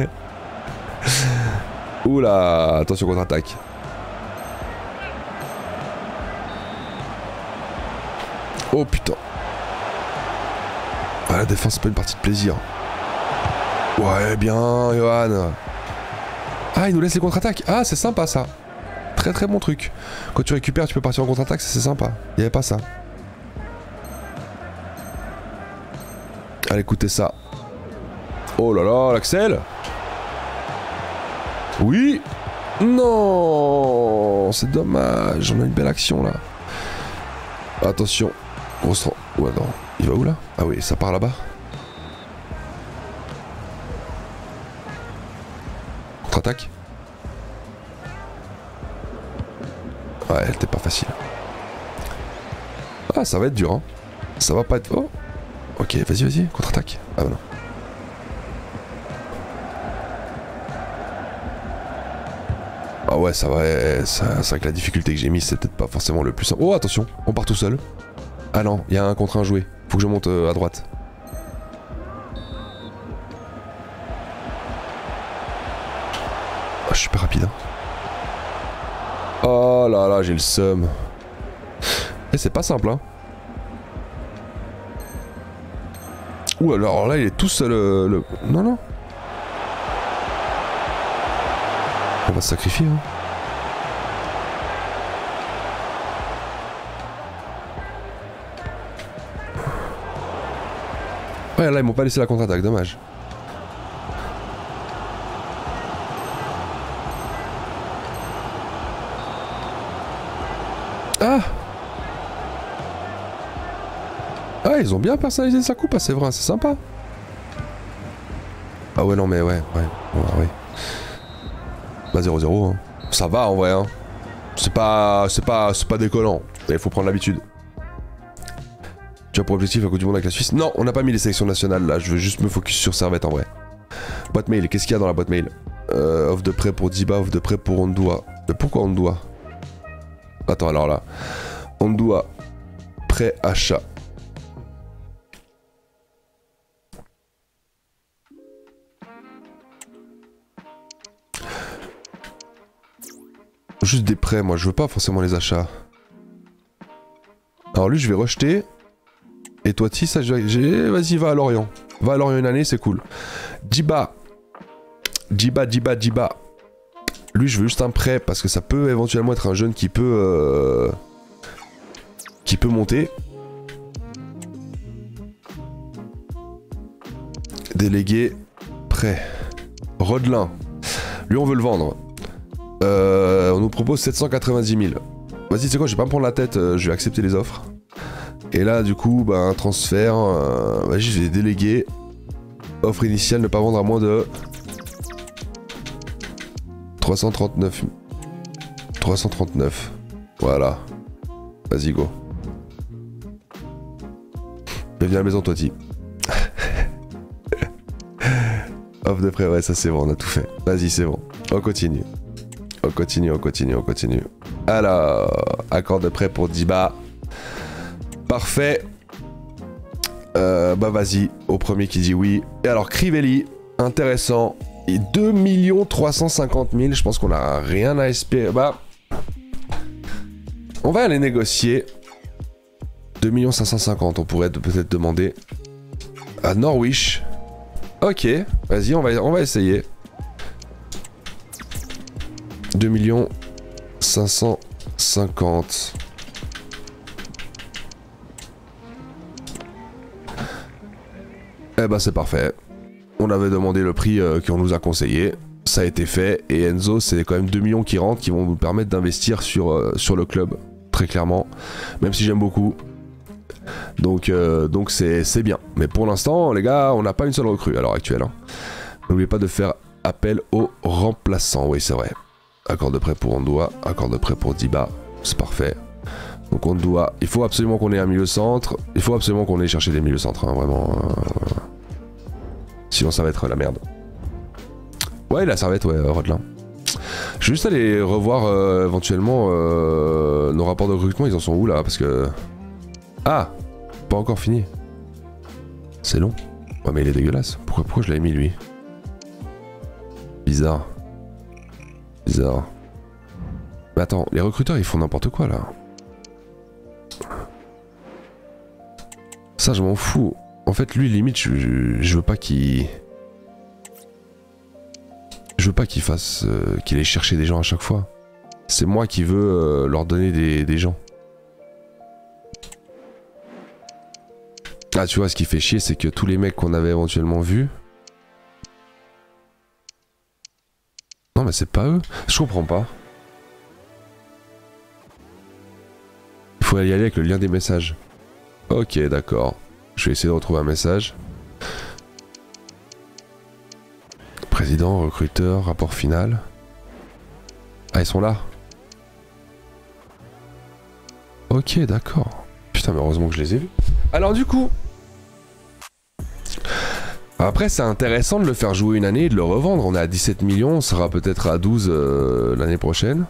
Oula, attention contre-attaque. Oh putain. Ah, la défense, c'est pas une partie de plaisir. Ouais, bien, Johan. Ah, il nous laisse les contre-attaques. Ah, c'est sympa, ça. Très très bon truc. Quand tu récupères, tu peux partir en contre-attaque, c'est sympa. Il n'y avait pas ça. Allez, écoutez ça. Oh là là, l'Axel. Oui. Non, c'est dommage. On a une belle action là. Attention. Grosse... Ouais, non. Il va où là? Ah oui, ça part là-bas. Contre-attaque. Ouais, elle était pas facile. Ah, ça va être dur, hein. Ça va pas être... Oh. Ok, vas-y, vas-y, contre-attaque. Ah bah non. Ah ouais, ça va... Ça, c'est vrai que la difficulté que j'ai mise, c'est peut-être pas forcément le plus simple. Oh, attention, on part tout seul. Ah non, il y a un contre un joué. Faut que je monte euh, à droite. Oh, je suis pas rapide, hein. Oh là là, j'ai le seum. Et c'est pas simple, hein. Ouh, alors là, il est tout seul. Euh, le... Non, non. On va se sacrifier, hein. Ouais, là, ils m'ont pas laissé la contre-attaque, dommage. Ah! Ah, ils ont bien personnalisé sa coupe, ah, c'est vrai, c'est sympa. Ah ouais, non, mais ouais, ouais, ouais, ouais. Bah zéro zéro, hein. Ça va en vrai, hein. C'est pas, c'est pas, c'est pas décollant. Il faut prendre l'habitude. Tu as pour objectif la Coupe du Monde avec la Suisse? Non, on n'a pas mis les sélections nationales là, je veux juste me focus sur Servette en vrai. Boîte mail, qu'est-ce qu'il y a dans la boîte mail? euh, Offre de prêt pour Diba, offre de prêt pour Ondoa. Mais pourquoi Ondoa? Attends, alors là. Ondoa, prêt achat. Juste des prêts, moi je veux pas forcément les achats. Alors lui je vais rejeter. Et toi Ti, ça j'ai... Vas-y, va à Lorient. Va à Lorient une année, c'est cool. Djiba. Djiba, Djiba, Djiba. Lui je veux juste un prêt parce que ça peut éventuellement être un jeune qui peut... Euh... Qui peut monter. Délégué. Prêt. Rodelin. Lui on veut le vendre. Euh, on nous propose sept cent quatre-vingt-dix mille. Vas-y, tu sais quoi, je vais pas me prendre la tête, euh, je vais accepter les offres. Et là, du coup, bah, un transfert. Euh, Vas-y, je vais déléguer. Offre initiale, ne pas vendre à moins de trois cent trente-neuf. trois cent trente-neuf. Voilà. Vas-y, go. Viens à la maison, toi, Ti. Offre de prêt, ouais, ça c'est bon, on a tout fait. Vas-y, c'est bon. On continue. On continue, on continue, on continue. Alors, accord de prêt pour Diba. Parfait. Euh, bah vas-y, au premier qui dit oui. Et alors, Crivelli, intéressant. Et deux millions trois cent cinquante mille, je pense qu'on a rien à espérer. Bah, on va aller négocier. deux millions cinq cent cinquante, on pourrait peut-être demander à Norwich. Ok, vas-y, on va, on va essayer. deux millions cinq cent cinquante. Eh ben c'est parfait. On avait demandé le prix euh, qu'on nous a conseillé. Ça a été fait. Et Enzo, c'est quand même deux millions qui rentrent qui vont nous permettre d'investir sur, euh, sur le club. Très clairement. Même si j'aime beaucoup. Donc euh, donc c'est bien. Mais pour l'instant, les gars, on n'a pas une seule recrue à l'heure actuelle. Hein. N'oubliez pas de faire appel aux remplaçants. Oui, c'est vrai. Accord de prêt pour Ondoa, accord de prêt pour Diba, c'est parfait. Donc Ondoa, il faut absolument qu'on ait un milieu centre, il faut absolument qu'on ait cherché des milieux centres, hein, vraiment. Euh... Sinon ça va être la merde. Ouais, la Servette, ouais, Rodelin. Je vais juste aller revoir euh, éventuellement euh, nos rapports de recrutement, ils en sont où là? Parce que... Ah, pas encore fini. C'est long. Ouais, mais il est dégueulasse. Pourquoi, pourquoi je l'avais mis lui? Bizarre. Bizarre. Mais attends, les recruteurs ils font n'importe quoi là. Ça je m'en fous. En fait lui limite je, je, je veux pas qu'il... Je veux pas qu'il fasse... Euh, qu'il aille chercher des gens à chaque fois. C'est moi qui veux euh, leur donner des, des gens. Ah, tu vois, ce qui fait chier, c'est que tous les mecs qu'on avait éventuellement vus... Non, mais c'est pas eux. Je comprends pas. Il faut y aller avec le lien des messages. Ok, d'accord. Je vais essayer de retrouver un message. Président, recruteur, rapport final. Ah, ils sont là. Ok, d'accord. Putain, mais heureusement que je les ai vus. Alors du coup... Après, c'est intéressant de le faire jouer une année et de le revendre. On est à dix-sept millions, on sera peut-être à douze euh, l'année prochaine.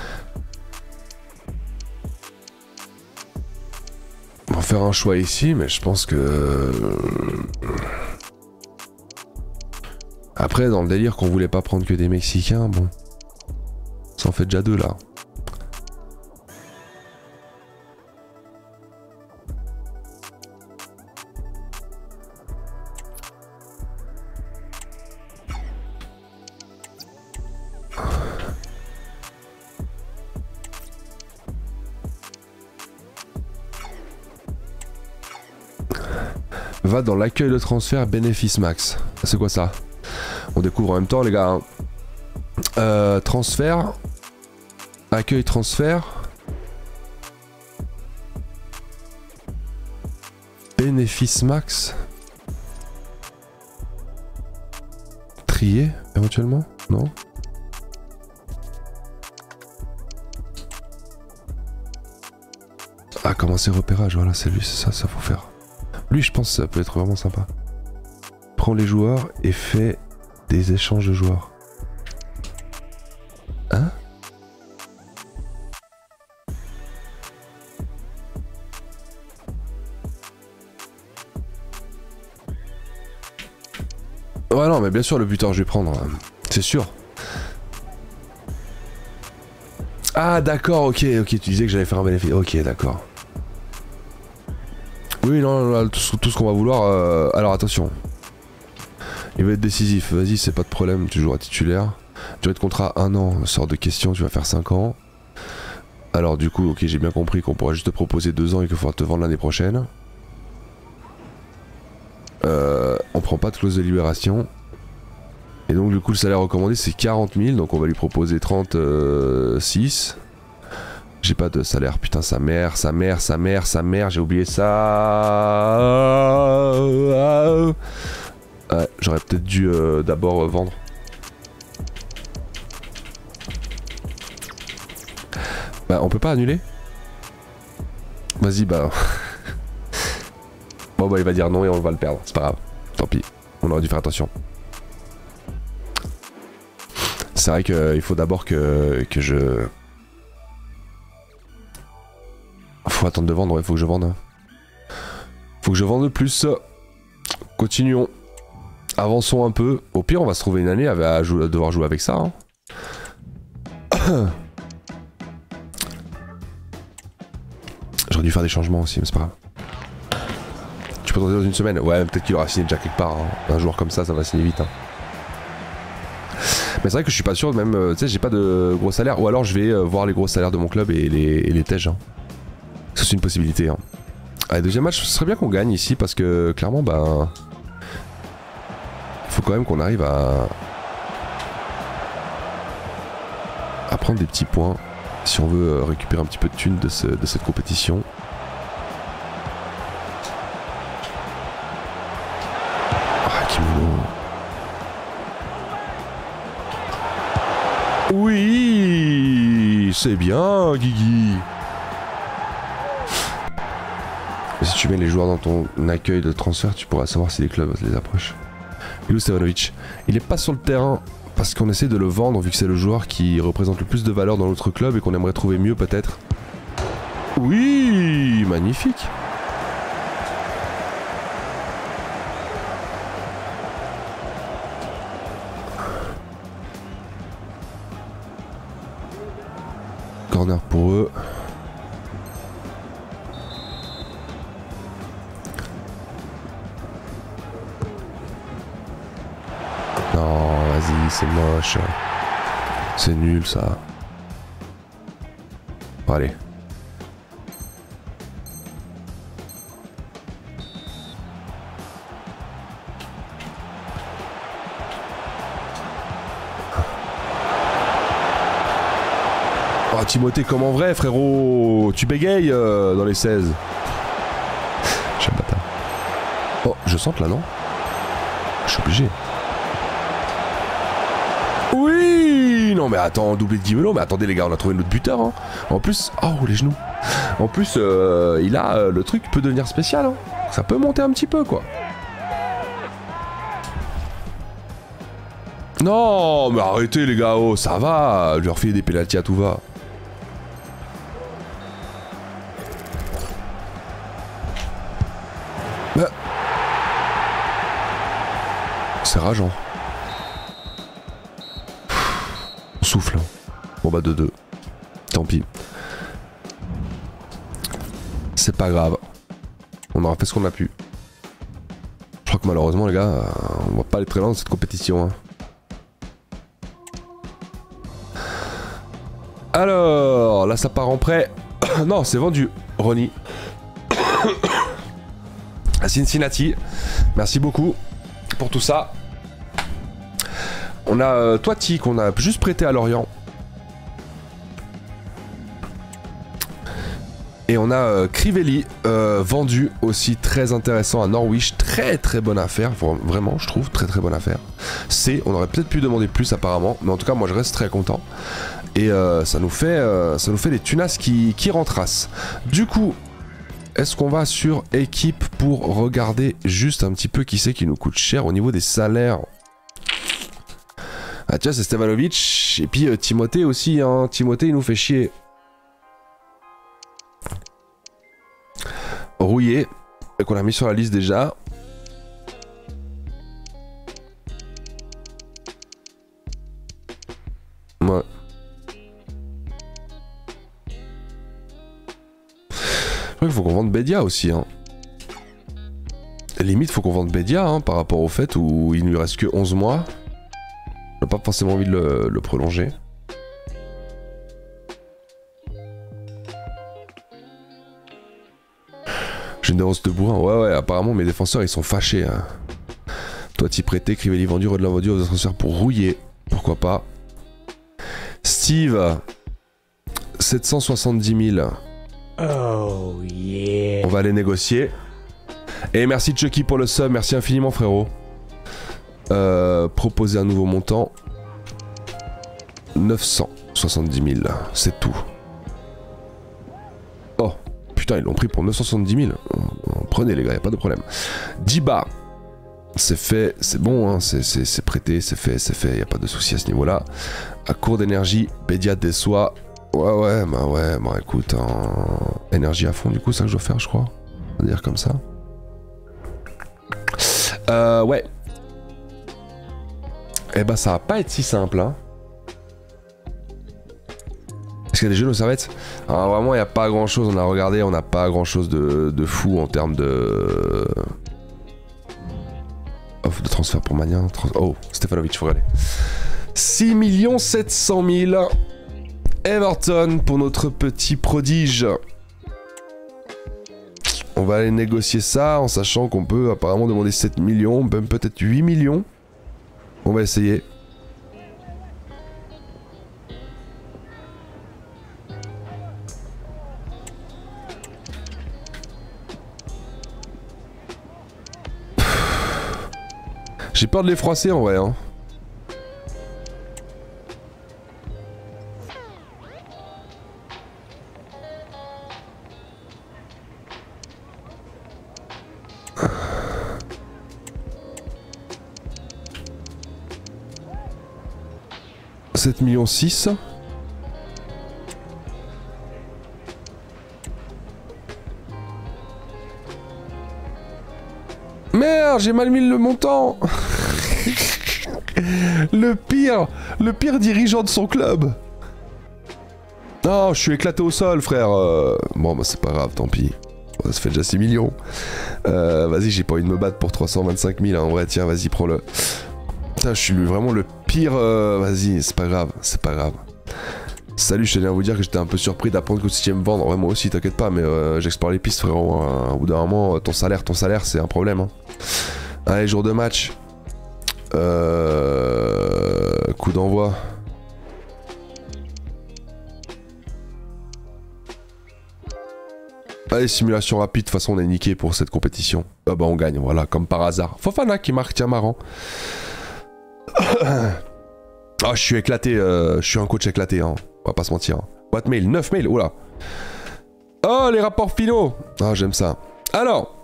On va faire un choix ici, mais je pense que... Après, dans le délire qu'on voulait pas prendre que des Mexicains, bon... Ça en fait déjà deux, là. Va dans l'accueil de transfert bénéfice max. C'est quoi ça? On découvre en même temps les gars. Hein. Euh, transfert. Accueil transfert. Bénéfice max. Trier éventuellement? Non? Ah, commencer repérage, voilà, c'est lui, c'est ça, ça faut faire. Lui, je pense que ça peut être vraiment sympa. Prends les joueurs et fais des échanges de joueurs. Hein? Ouais, non, mais bien sûr, le buteur, je vais prendre. C'est sûr. Ah, d'accord, ok, ok, tu disais que j'allais faire un bénéfice. Ok, d'accord. Oui, non, non, tout ce, tout ce qu'on va vouloir... Euh... Alors, attention. Il va être décisif. Vas-y, c'est pas de problème, tu joueras titulaire. Durée de contrat, un an. Sort de question, tu vas faire cinq ans. Alors, du coup, ok, j'ai bien compris qu'on pourra juste te proposer deux ans et qu'il faudra te vendre l'année prochaine. Euh, on prend pas de clause de libération. Et donc, du coup, le salaire recommandé, c'est quarante mille. Donc, on va lui proposer trente-six. J'ai pas de salaire, putain, sa mère, sa mère, sa mère, sa mère, j'ai oublié ça. Ouais, j'aurais peut-être dû euh, d'abord euh, vendre. Bah, on peut pas annuler? Vas-y, bah... Bon, bah, il va dire non et on va le perdre, c'est pas grave. Tant pis, on aurait dû faire attention. C'est vrai qu'il euh, faut d'abord que, que je... Faut attendre de vendre, il faut que je vende. Faut que je vende plus. Continuons. Avançons un peu. Au pire, on va se trouver une année à, à, jouer, à devoir jouer avec ça. Hein. J'aurais dû faire des changements aussi, mais c'est pas grave. Tu peux tenter dans une semaine? Ouais, peut-être qu'il aura signé déjà quelque part. Hein. Un joueur comme ça, ça va signer vite. Hein. Mais c'est vrai que je suis pas sûr, même, tu sais, j'ai pas de gros salaire. Ou alors je vais euh, voir les gros salaires de mon club et les, et les tèges. Hein. C'est une possibilité. Hein. Allez, deuxième match, ce serait bien qu'on gagne ici parce que clairement, bah. Il faut quand même qu'on arrive à. à prendre des petits points si on veut récupérer un petit peu de thunes de, ce, de cette compétition. Ah, Kimono. Oui, c'est bien, Guigui. Si tu mets les joueurs dans ton accueil de transfert, tu pourras savoir si les clubs les approchent. Ilou Stevanovic, il est pas sur le terrain parce qu'on essaie de le vendre vu que c'est le joueur qui représente le plus de valeur dans notre club et qu'on aimerait trouver mieux peut-être. Oui, magnifique. Corner pour eux. Non, vas-y, c'est moche. C'est nul ça. Bon, allez. Oh, Timothée, comme en vrai, frérot. Tu bégayes euh, dans les seize. Je suis un bâtard. Oh, je sente là, non? Je suis obligé. Oui. Non, mais attends, doublé de Di Mello. Mais attendez, les gars, on a trouvé notre buteur. Hein. En plus... Oh, les genoux. En plus, euh, il a... Euh, le truc peut devenir spécial. Hein. Ça peut monter un petit peu, quoi. Non, mais arrêtez, les gars. Oh, ça va. Je leur fais des pénaltys à tout va. Bah... C'est rageant. On souffle. Bon bah deux deux. Tant pis. C'est pas grave. On aura fait ce qu'on a pu. Je crois que malheureusement les gars, on va pas aller très loin dans cette compétition. Hein. Alors, là ça part en prêt. Non, c'est vendu. Ronnie. À Cincinnati. Merci beaucoup pour tout ça. On a euh, Toiti qu'on a juste prêté à Lorient. Et on a euh, Crivelli euh, vendu aussi, très intéressant à Norwich. Très très bonne affaire, vraiment je trouve, très très bonne affaire. C'est, on aurait peut-être pu demander plus apparemment, mais en tout cas moi je reste très content. Et euh, ça nous fait euh, ça nous fait des tunas qui, qui rentrassent. Du coup, est-ce qu'on va sur équipe pour regarder juste un petit peu qui c'est qui nous coûte cher au niveau des salaires? Ah tiens, c'est Stevanovic. Et puis euh, Timothée aussi, hein. Timothée il nous fait chier. Rouillé, et qu'on a mis sur la liste déjà. Ouais. Je crois qu'il faut qu'on vende Bédia aussi. Hein. Limite, faut qu'on vende Bédia hein, par rapport au fait où il ne lui reste que onze mois. On n'a pas forcément envie de le, le prolonger. Généreuse de bourrin, ouais ouais, apparemment mes défenseurs ils sont fâchés. Hein. Toi t'y prêtais, Crivelli vendu, Rodelin vendu, aux transferts pour rouiller, pourquoi pas. Steve, sept cent soixante-dix mille. Oh yeah. On va aller négocier. Et merci Chucky pour le sub, merci infiniment frérot. Euh, proposer un nouveau montant. neuf cent soixante-dix mille, c'est tout. Oh. Putain, ils l'ont pris pour neuf cent soixante-dix mille. Prenez les gars, y a pas de problème. Diba, c'est fait, c'est bon, hein, c'est prêté, c'est fait, c'est fait, y a pas de souci à ce niveau-là. À court d'énergie, Bédia déçoit. Ouais, ouais, bah ouais, bah écoute, en... énergie à fond, du coup, c'est ça que je dois faire, je crois. On va dire comme ça. Euh, ouais. Eh bah, ça va pas être si simple, hein. Est-ce qu'il y a des jeux nos servettes? Alors vraiment il n'y a pas grand chose, on a regardé, on n'a pas grand chose de, de fou en termes de... Offre de transfert pour Mania. Trans... Oh, Stefanovic, faut regarder. six millions sept cent mille. Everton pour notre petit prodige. On va aller négocier ça en sachant qu'on peut apparemment demander sept millions, même peut-être huit millions. On va essayer. J'ai peur de les froisser en vrai. Hein. sept millions six. Merde, j'ai mal mis le montant. Le pire, le pire dirigeant de son club. Non, je suis éclaté au sol, frère. Euh, bon, bah c'est pas grave, tant pis. Ça fait déjà six millions. Euh, vas-y, j'ai pas envie de me battre pour trois cent vingt-cinq mille. Hein. En vrai, tiens, vas-y, prends-le. Putain, je suis vraiment le pire. Euh... Vas-y, c'est pas grave, c'est pas grave. Salut, je tenais à vous dire que j'étais un peu surpris d'apprendre que tu me vendre. Ouais, moi aussi, t'inquiète pas, mais euh, j'explore les pistes, frérot. Hein. Au bout d'un moment, ton salaire, ton salaire, c'est un problème. Hein. Allez, jour de match. Euh... Coup d'envoi. Allez, simulation rapide, de toute façon on est niqué pour cette compétition. Ah bah on gagne, voilà, comme par hasard. Fofana qui marque, tiens, marrant. Ah, je suis éclaté, euh, je suis un coach éclaté, hein. On va pas se mentir. Boîte mail, neuf mails, oula. Oh, les rapports finaux. Ah, j'aime ça. Alors.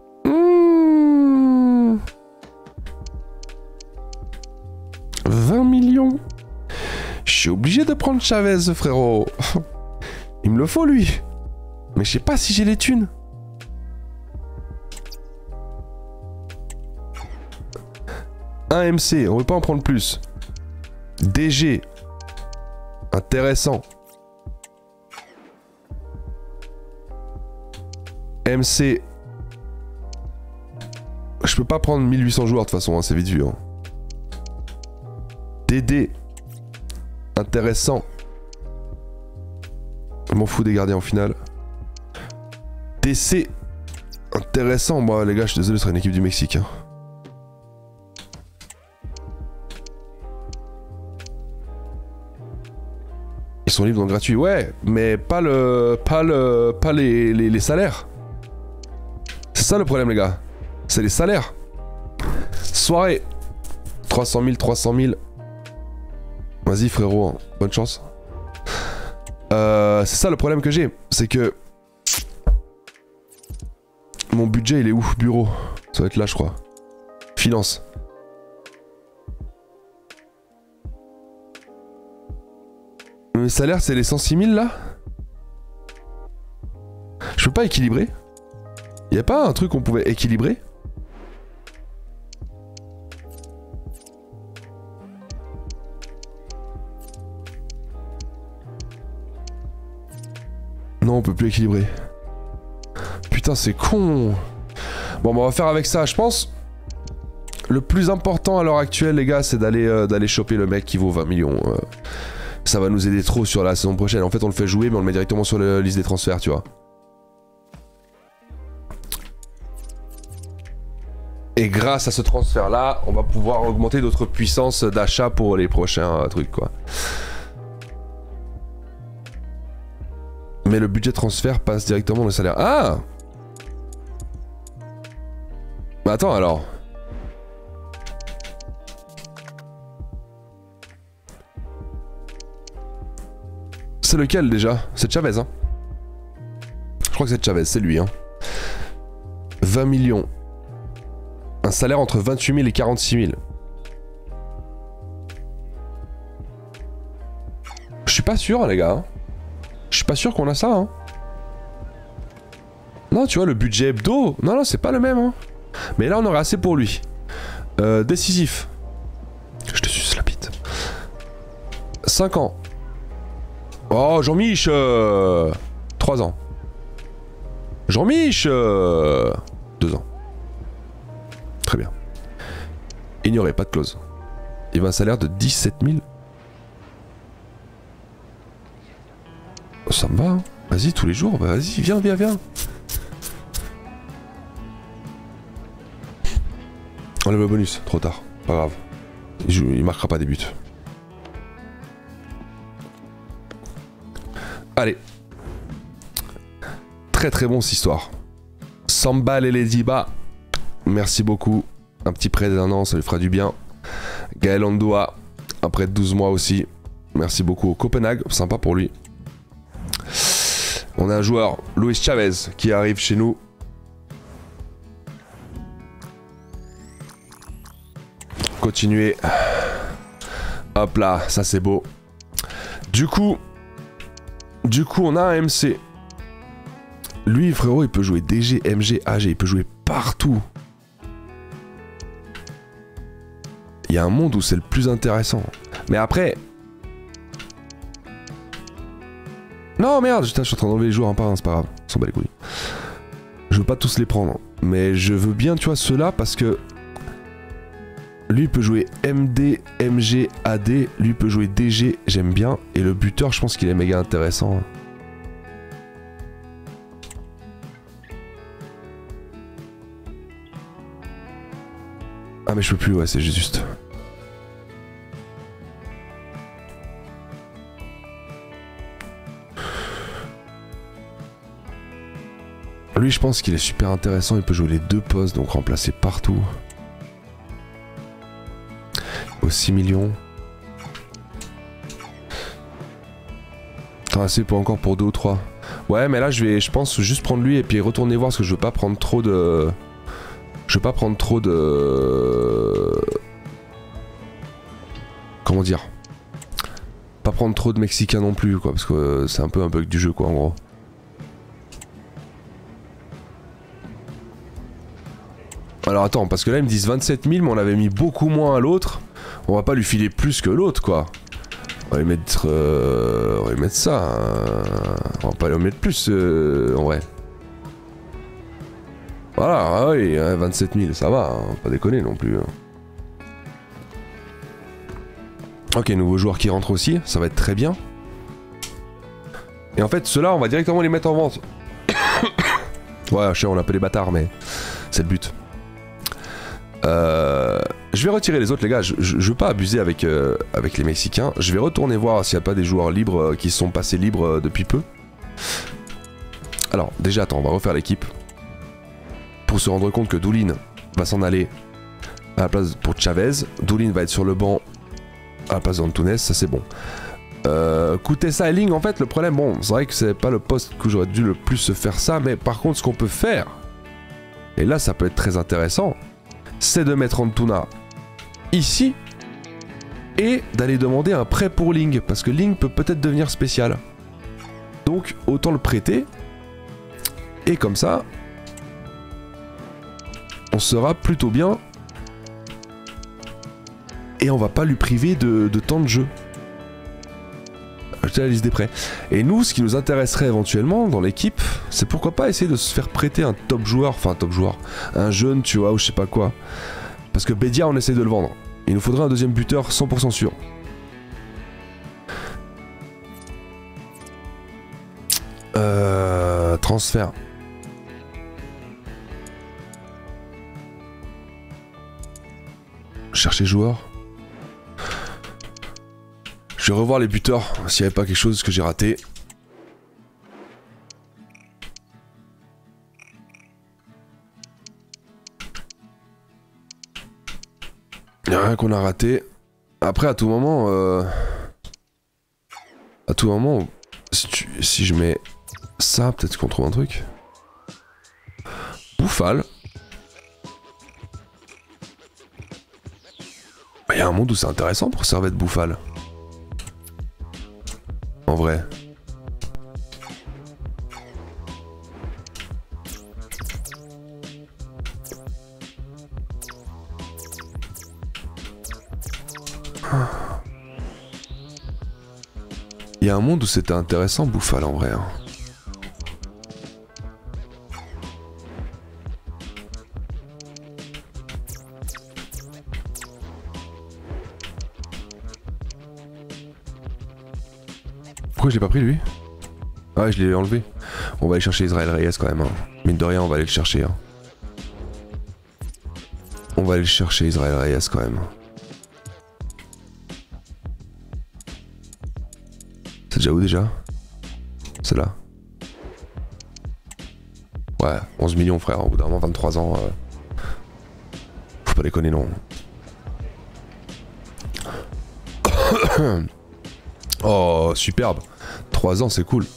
Hmm, vingt millions. Je suis obligé de prendre Chavez, frérot. Il me le faut, lui. Mais je sais pas si j'ai les thunes. un M C, on veut pas en prendre plus. D G. Intéressant. M C. Je peux pas prendre mille huit cents joueurs de toute façon, hein, c'est vite vu. Hein. D D. Intéressant. Je m'en fous des gardiens en finale. D C. Intéressant. Moi, les gars, je suis désolé, ce sera une équipe du Mexique. Hein. Ils sont libres donc gratuits. Ouais, mais pas le. Pas le. Pas les, les, les salaires. C'est ça le problème, les gars. C'est les salaires. Soirée. trois cent mille, trois cent mille. Vas-y, frérot. Hein. Bonne chance. Euh, c'est ça le problème que j'ai. C'est que. Mon budget, il est où? Bureau. Ça va être là, je crois. Finance. Le salaire, c'est les cent six mille là? Je peux pas équilibrer? Y'a pas un truc qu'on pouvait équilibrer? Non, on peut plus équilibrer. Putain, c'est con. Bon, bah, on va faire avec ça, je pense. Le plus important à l'heure actuelle, les gars, c'est d'aller euh, d'aller choper le mec qui vaut vingt millions. Euh, ça va nous aider trop sur la saison prochaine. En fait, on le fait jouer, mais on le met directement sur la liste des transferts, tu vois. Et grâce à ce transfert-là, on va pouvoir augmenter notre puissance d'achat pour les prochains euh, trucs, quoi. Mais le budget transfert passe directement dans le salaire. Ah! Bah attends alors. C'est lequel déjà? C'est Chavez, hein? Je crois que c'est Chavez, c'est lui, hein. vingt millions. Un salaire entre vingt-huit mille et quarante-six mille. Je suis pas sûr, les gars. Hein. Je suis pas sûr qu'on a ça, hein. Non, tu vois, le budget hebdo. Non, non, c'est pas le même, hein. Mais là, on aurait assez pour lui. Euh, décisif. Je te suce la bite. cinq ans. Oh, Jean-Mich euh... trois ans. Jean-Mich euh... deux ans. Très bien. Ignorez, pas de clause. Il va un salaire de dix-sept mille. Ça me va, hein. Vas-y, tous les jours. Bah, vas-y, viens, viens, viens. Enlève le bonus, trop tard. Pas grave. Il, joue, il marquera pas des buts. Allez. Très très bon cette histoire. Samba et les Diba. Merci beaucoup. Un petit prêt d'un an, ça lui fera du bien. Gaël Andoa, un prêt de douze mois aussi. Merci beaucoup au Copenhague, sympa pour lui. On a un joueur, Luis Chavez, qui arrive chez nous. Continuer. Hop là, ça c'est beau. Du coup, du coup, on a un M C. Lui, frérot, il peut jouer D G, M G, A G, il peut jouer partout. Il y a un monde où c'est le plus intéressant. Mais après... Non, merde, putain, je suis en train d'enlever les joueurs un par un, c'est pas grave. On s'en bat les couilles. Je veux pas tous les prendre. Mais je veux bien, tu vois, ceux-là, parce que... Lui, il peut jouer M D, M G, A D. Lui, il peut jouer D G, j'aime bien. Et le buteur, je pense qu'il est méga intéressant. Ah mais je peux plus, ouais, c'est juste. Lui, je pense qu'il est super intéressant. Il peut jouer les deux postes, donc remplacer partout. Au six millions. T'en as assez pour encore pour deux ou trois. Ouais, mais là, je vais, je pense, juste prendre lui et puis retourner voir parce que je veux pas prendre trop de... Je veux pas prendre trop de... Comment dire? Pas prendre trop de Mexicains non plus, quoi, parce que c'est un peu un bug du jeu, quoi, en gros. Alors attends, parce que là ils me disent vingt-sept mille, mais on avait mis beaucoup moins à l'autre. On va pas lui filer plus que l'autre, quoi. On va lui mettre... Euh, on va lui mettre ça. Hein. On va pas lui mettre plus, euh, en vrai. Voilà, ah oui, hein, vingt-sept mille, ça va, hein, pas déconner non plus. Hein. Ok, nouveau joueur qui rentre aussi, ça va être très bien. Et en fait, ceux-là, on va directement les mettre en vente. Ouais, je sais, on est un peu des bâtards, mais c'est le but. Euh, je vais retirer les autres, les gars. Je, je, je veux pas abuser avec, euh, avec les Mexicains. Je vais retourner voir s'il n'y a pas des joueurs libres euh, qui sont passés libres euh, depuis peu. Alors, déjà, attends, on va refaire l'équipe. Pour se rendre compte que Doulin va s'en aller à la place pour Chavez. Doulin va être sur le banc à la place d'Antunes, ça c'est bon. Euh, Kutesa et Ling, en fait, le problème, bon, c'est vrai que c'est pas le poste que j'aurais dû le plus se faire ça, mais par contre, ce qu'on peut faire, et là, ça peut être très intéressant, c'est de mettre Antuna ici et d'aller demander un prêt pour Ling, parce que Ling peut peut-être devenir spécial. Donc, autant le prêter, et comme ça, on sera plutôt bien, et on va pas lui priver de, de temps de jeu. Acheter la liste des prêts. Et nous, ce qui nous intéresserait éventuellement dans l'équipe, c'est pourquoi pas essayer de se faire prêter un top joueur, enfin un top joueur, un jeune, tu vois, ou je sais pas quoi. Parce que Bedia, on essaie de le vendre. Il nous faudrait un deuxième buteur cent pour cent sûr. Euh, transfert. Chercher joueur. Je vais revoir les buteurs, s'il n'y avait pas quelque chose que j'ai raté. Il n'y a rien qu'on a raté. Après, à tout moment... Euh... À tout moment, si, tu... si je mets ça, peut-être qu'on trouve un truc. Bouffal. Il y a un monde où c'est intéressant pour Servette Bouffal. En vrai. Il y a un monde où c'était intéressant Bouffal en vrai. Hein. Pourquoi je l'ai pas pris lui? Ah ouais, je l'ai enlevé. On va aller chercher Israël Reyes quand même. Hein. Mine de rien, on va aller le chercher. Hein. On va aller le chercher Israël Reyes quand même. C'est déjà où déjà? C'est là. Ouais, onze millions frère, au bout d'un moment vingt-trois ans. Euh... Faut pas déconner non. Oh, superbe. trois ans, c'est cool.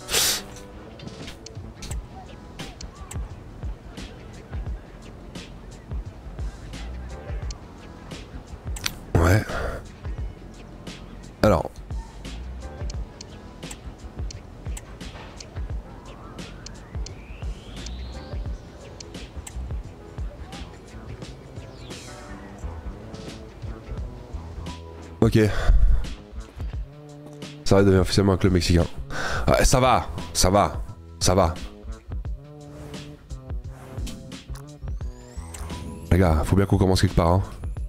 Ouais. Alors. Ok. Ça va devenir officiellement un club mexicain. Ouais, ça va, ça va, ça va. Les gars, faut bien qu'on commence quelque part. Hein.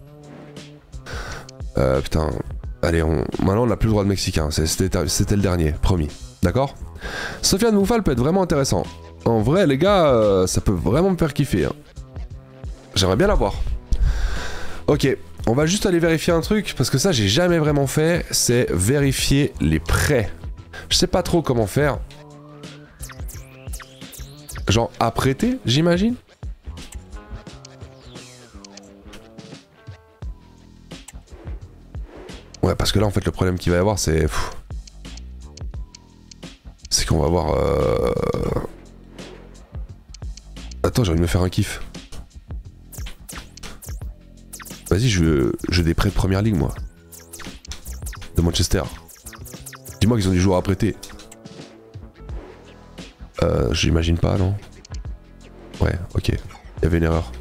Euh, putain. Allez, on... maintenant on n'a plus le droit de mexicain. C'était le dernier, promis. D'accord? Sofiane Bouffal peut être vraiment intéressant. En vrai, les gars, euh, ça peut vraiment me faire kiffer. Hein. J'aimerais bien l'avoir. Ok. On va juste aller vérifier un truc, parce que ça j'ai jamais vraiment fait, c'est vérifier les prêts. Je sais pas trop comment faire. Genre à prêter, j'imagine. Ouais, parce que là, en fait, le problème qu'il va y avoir, c'est... C'est qu'on va avoir... Euh... Attends, j'ai envie de me faire un kiff. Vas-y, je veux, je veux des prêts de première ligue, moi. De Manchester. Dis-moi qu'ils ont des joueurs à prêter. Euh, j'imagine pas, non? Ouais, ok. Il y avait une erreur.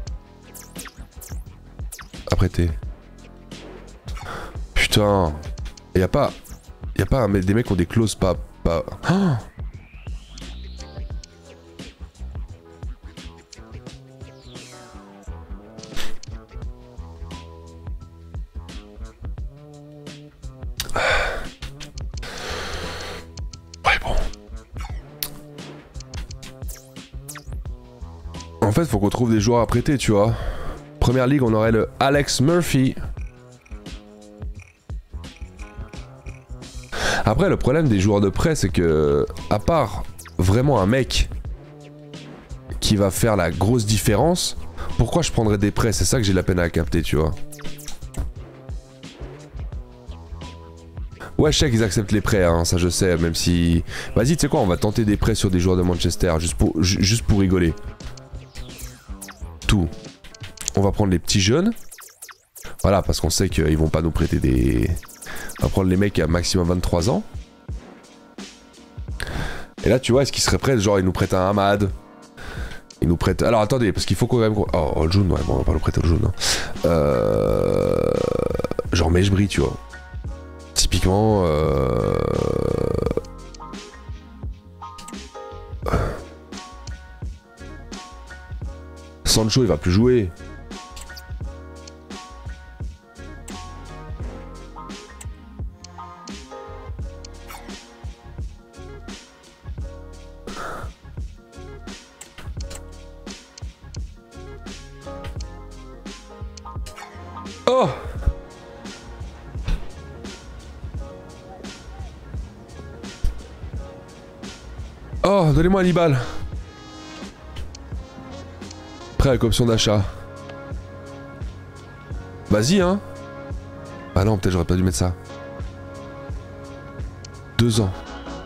À prêter. Putain. Y a pas... Y a pas mais des mecs qui ont des clauses pas... pas... Oh, en fait, faut qu'on trouve des joueurs à prêter, tu vois. Première ligue, on aurait le Alex Murphy. Après, le problème des joueurs de prêt, c'est que, à part vraiment un mec qui va faire la grosse différence, pourquoi je prendrais des prêts? C'est ça que j'ai la peine à capter, tu vois. Ouais, je sais qu'ils acceptent les prêts, hein, ça je sais, même si... Vas-y, tu sais quoi, on va tenter des prêts sur des joueurs de Manchester, juste pour, juste pour rigoler. Tout. On va prendre les petits jeunes. Voilà, parce qu'on sait qu'ils vont pas nous prêter des... On va prendre les mecs à maximum vingt-trois ans. Et là, tu vois, est-ce qu'ils seraient prêts? Genre, ils nous prêtent un Hamad. Ils nous prêtent... Alors, attendez, parce qu'il faut quand même... Oh, oh, le jaune, ouais, bon, on va pas nous prêter le jaune. Hein. Euh... Genre Mejbri, tu vois. Typiquement... Euh... Sancho, il va plus jouer. Oh! Oh, donnez-moi Hannibal. Prêt avec option d'achat. Vas-y, hein. Ah non, peut-être j'aurais pas dû mettre ça. Deux ans.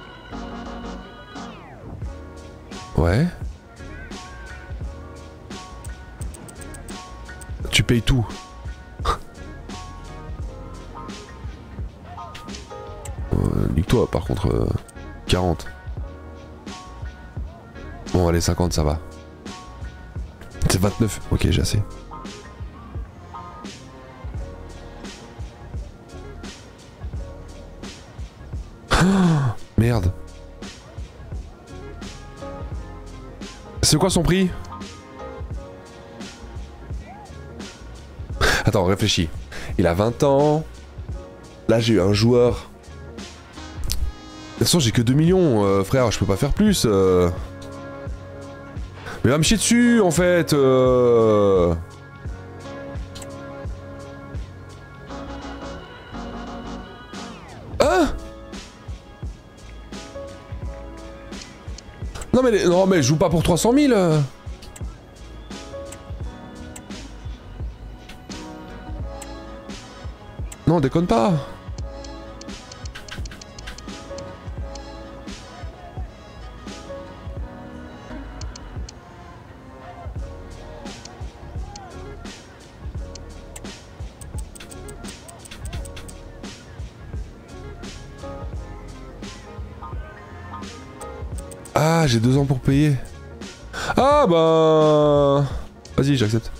Ouais. Tu payes tout. euh, Nique-toi, par contre. Euh, quarante. Bon, allez, cinquante, ça va. C'est vingt-neuf. Ok, j'ai assez. Oh, merde. C'est quoi son prix? Attends, réfléchis. Il a vingt ans. Là, j'ai eu un joueur. De toute façon, j'ai que deux millions, euh, frère. Je peux pas faire plus. Euh... Mais va me chier dessus, en fait. Euh... Hein? Non mais, non mais je joue pas pour trois cent mille. Non, déconne pas. Ah, j'ai deux ans pour payer. Ah bah... Vas-y, j'accepte.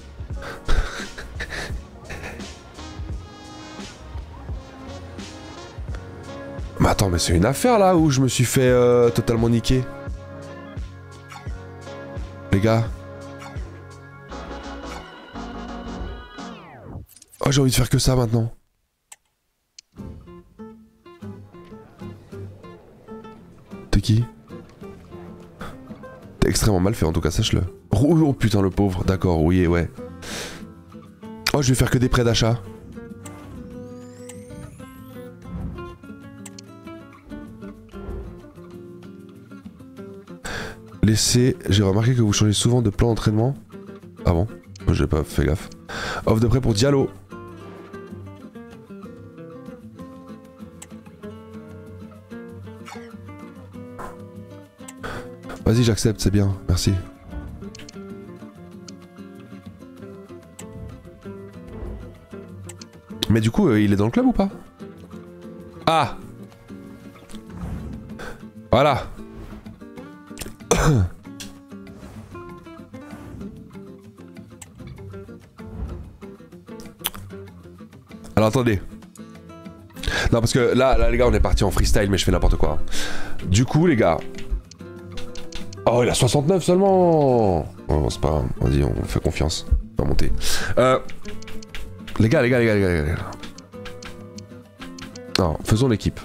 Mais attends, mais c'est une affaire là où je me suis fait euh, totalement niquer. Les gars. Oh, j'ai envie de faire que ça maintenant. T'es qui? T'es extrêmement mal fait en tout cas, sache-le. Oh, oh putain le pauvre, d'accord, oui, ouais. Oh, je vais faire que des prêts d'achat. laissez... J'ai remarqué que vous changez souvent de plan d'entraînement. Ah bon? J'ai pas fait gaffe. Offre de prêt pour Diallo. Vas-y, j'accepte, c'est bien, merci. Mais du coup, euh, il est dans le club ou pas? Ah! Voilà. Alors attendez. Non parce que là, là les gars on est parti en freestyle mais je fais n'importe quoi. Du coup les gars. Oh il a soixante-neuf seulement. Oh, c'est pas... Vas-y on fait confiance. On va monter. Euh... Les gars, les gars, les gars, les gars, les gars. Non, faisons l'équipe.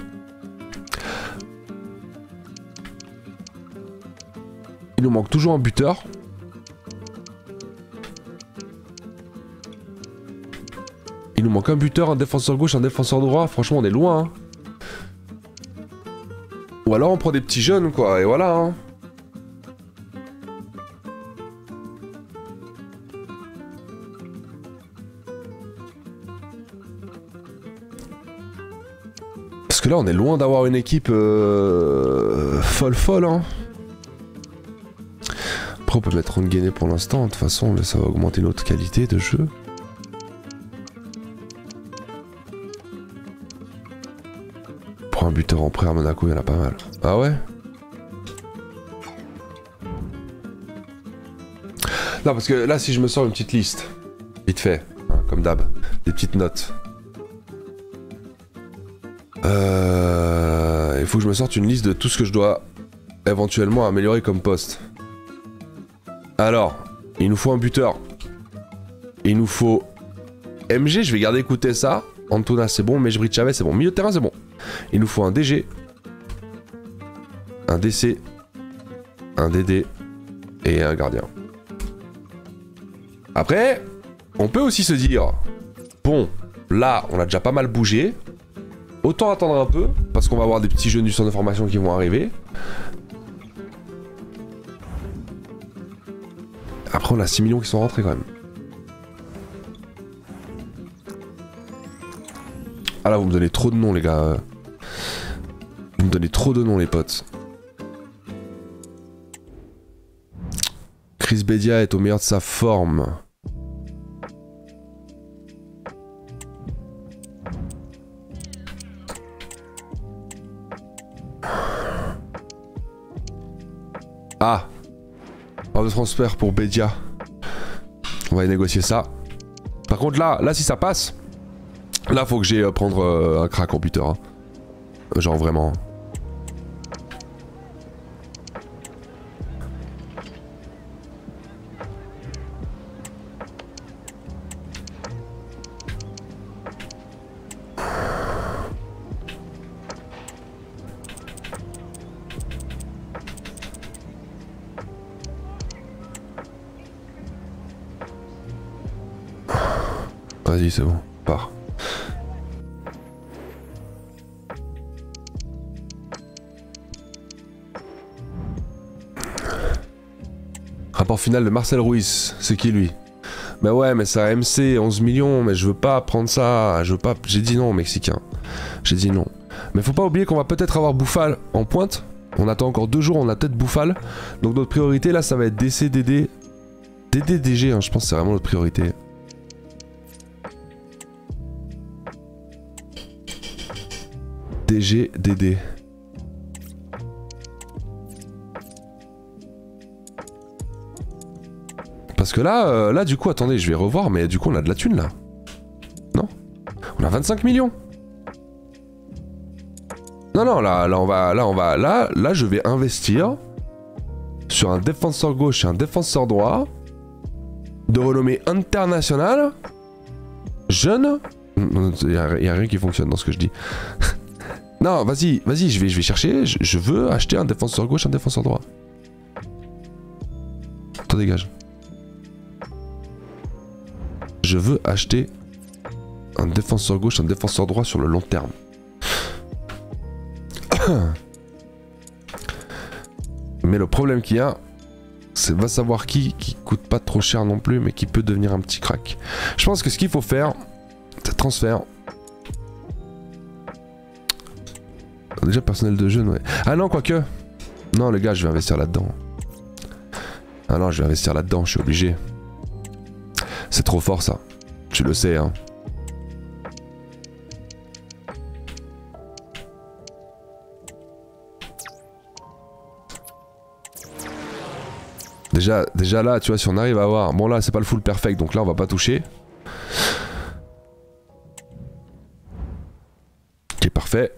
Il nous manque toujours un buteur. Il nous manque un buteur, un défenseur gauche, un défenseur droit. Franchement, on est loin. Hein. Ou alors on prend des petits jeunes, quoi. Et voilà. Hein. Parce que là, on est loin d'avoir une équipe euh, folle folle. Hein. Après, on peut mettre Ronguené pour l'instant. De toute façon, ça va augmenter notre qualité de jeu. Pour un buteur en prêt à Monaco, il y en a pas mal. Ah ouais? Non, parce que là, si je me sors une petite liste, vite fait, hein, comme d'hab, des petites notes. Euh, il faut que je me sorte une liste de tout ce que je dois éventuellement améliorer comme poste. Alors, il nous faut un buteur. Il nous faut M G, je vais garder écouter ça. Antona c'est bon, Mejbri Chavez c'est bon. Milieu de terrain c'est bon. Il nous faut un D G. Un D C. Un D D. Et un gardien. Après, on peut aussi se dire, bon, là on a déjà pas mal bougé. Autant attendre un peu, parce qu'on va avoir des petits jeunes du centre de formation qui vont arriver. Après on a six millions qui sont rentrés quand même. Ah là vous me donnez trop de noms les gars. Vous me donnez trop de noms les potes. Chris Bedia est au meilleur de sa forme. Ah, offre de transfert pour Bedia. On va négocier ça. Par contre là, là si ça passe, là faut que j'aille prendre euh, un crack en buteur. Hein. Genre vraiment. Vas-y, c'est bon, pars. Rapport final de Marcel Ruiz, c'est qui lui? Bah ouais, mais ça a M C, onze millions, mais je veux pas prendre ça, je veux pas... J'ai dit non, Mexicain. J'ai dit non. Mais faut pas oublier qu'on va peut-être avoir Bouffal en pointe. On attend encore deux jours, on a peut-être Bouffal. Donc notre priorité là, ça va être D C, D D. D D, D G, hein, je pense que c'est vraiment notre priorité. D G, D D. Parce que là, euh, là du coup, attendez, je vais revoir, mais du coup on a de la thune là. Non? On a vingt-cinq millions. Non, non, là, là on va, là on va, là, là je vais investir sur un défenseur gauche et un défenseur droit de renommée internationale, jeune. Il n'y a, a rien qui fonctionne dans ce que je dis. Non, vas-y, vas-y, je vais, je vais chercher. Je, je veux acheter un défenseur gauche, un défenseur droit. Toi, dégage. Je veux acheter un défenseur gauche, un défenseur droit sur le long terme. Mais le problème qu'il y a, C'est va savoir qui, qui coûte pas trop cher non plus, mais qui peut devenir un petit crack. Je pense que ce qu'il faut faire, c'est transfert. Déjà personnel de jeune, ouais. Ah non, quoique. Non, les gars, je vais investir là-dedans. Ah non, je vais investir là-dedans, je suis obligé. C'est trop fort ça. Tu le sais, hein. Déjà, déjà là, tu vois, si on arrive à avoir... Bon là, c'est pas le full perfect, donc là, on va pas toucher. Ok, parfait.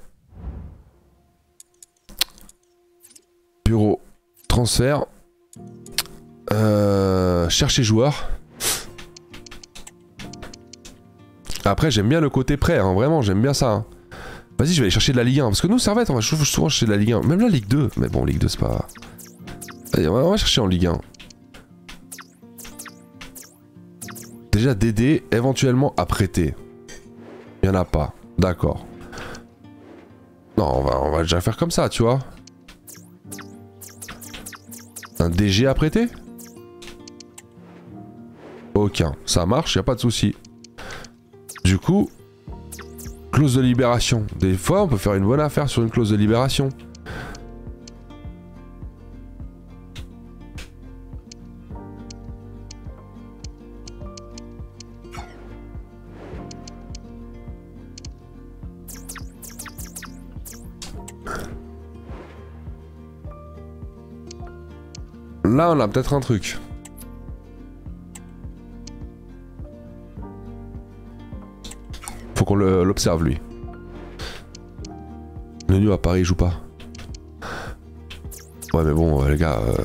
Bureau. Transfert. Euh, chercher joueur. Après, j'aime bien le côté prêt, hein, vraiment, j'aime bien ça. Hein. Vas-y, je vais aller chercher de la Ligue un. Parce que nous, Servette, on va souvent chercher de la Ligue un. Même la Ligue deux. Mais bon, Ligue deux, c'est pas... Allez, on va chercher en Ligue un. Déjà, D D, éventuellement à prêter. Il n'y en a pas. D'accord. Non, on va, on va déjà faire comme ça, tu vois. Un D G à prêter? Aucun. Ça marche, y a pas de souci. Du coup, clause de libération. Des fois, on peut faire une bonne affaire sur une clause de libération. Là, on a peut-être un truc. Faut qu'on l'observe, lui. Le New à Paris, il joue pas. Ouais, mais bon, euh, les gars... Euh...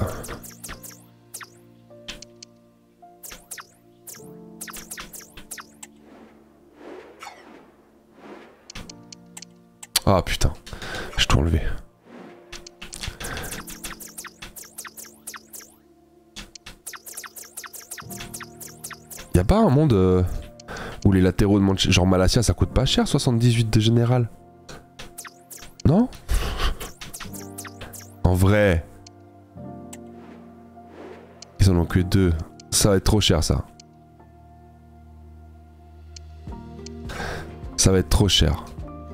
Ah, putain. Je t'ai enlevé. Y'a pas un monde euh, où les latéraux de Manchester, genre Malacia, ça coûte pas cher, soixante-dix-huit de général? Non? En vrai. Ils en ont que deux. Ça va être trop cher, ça. Ça va être trop cher.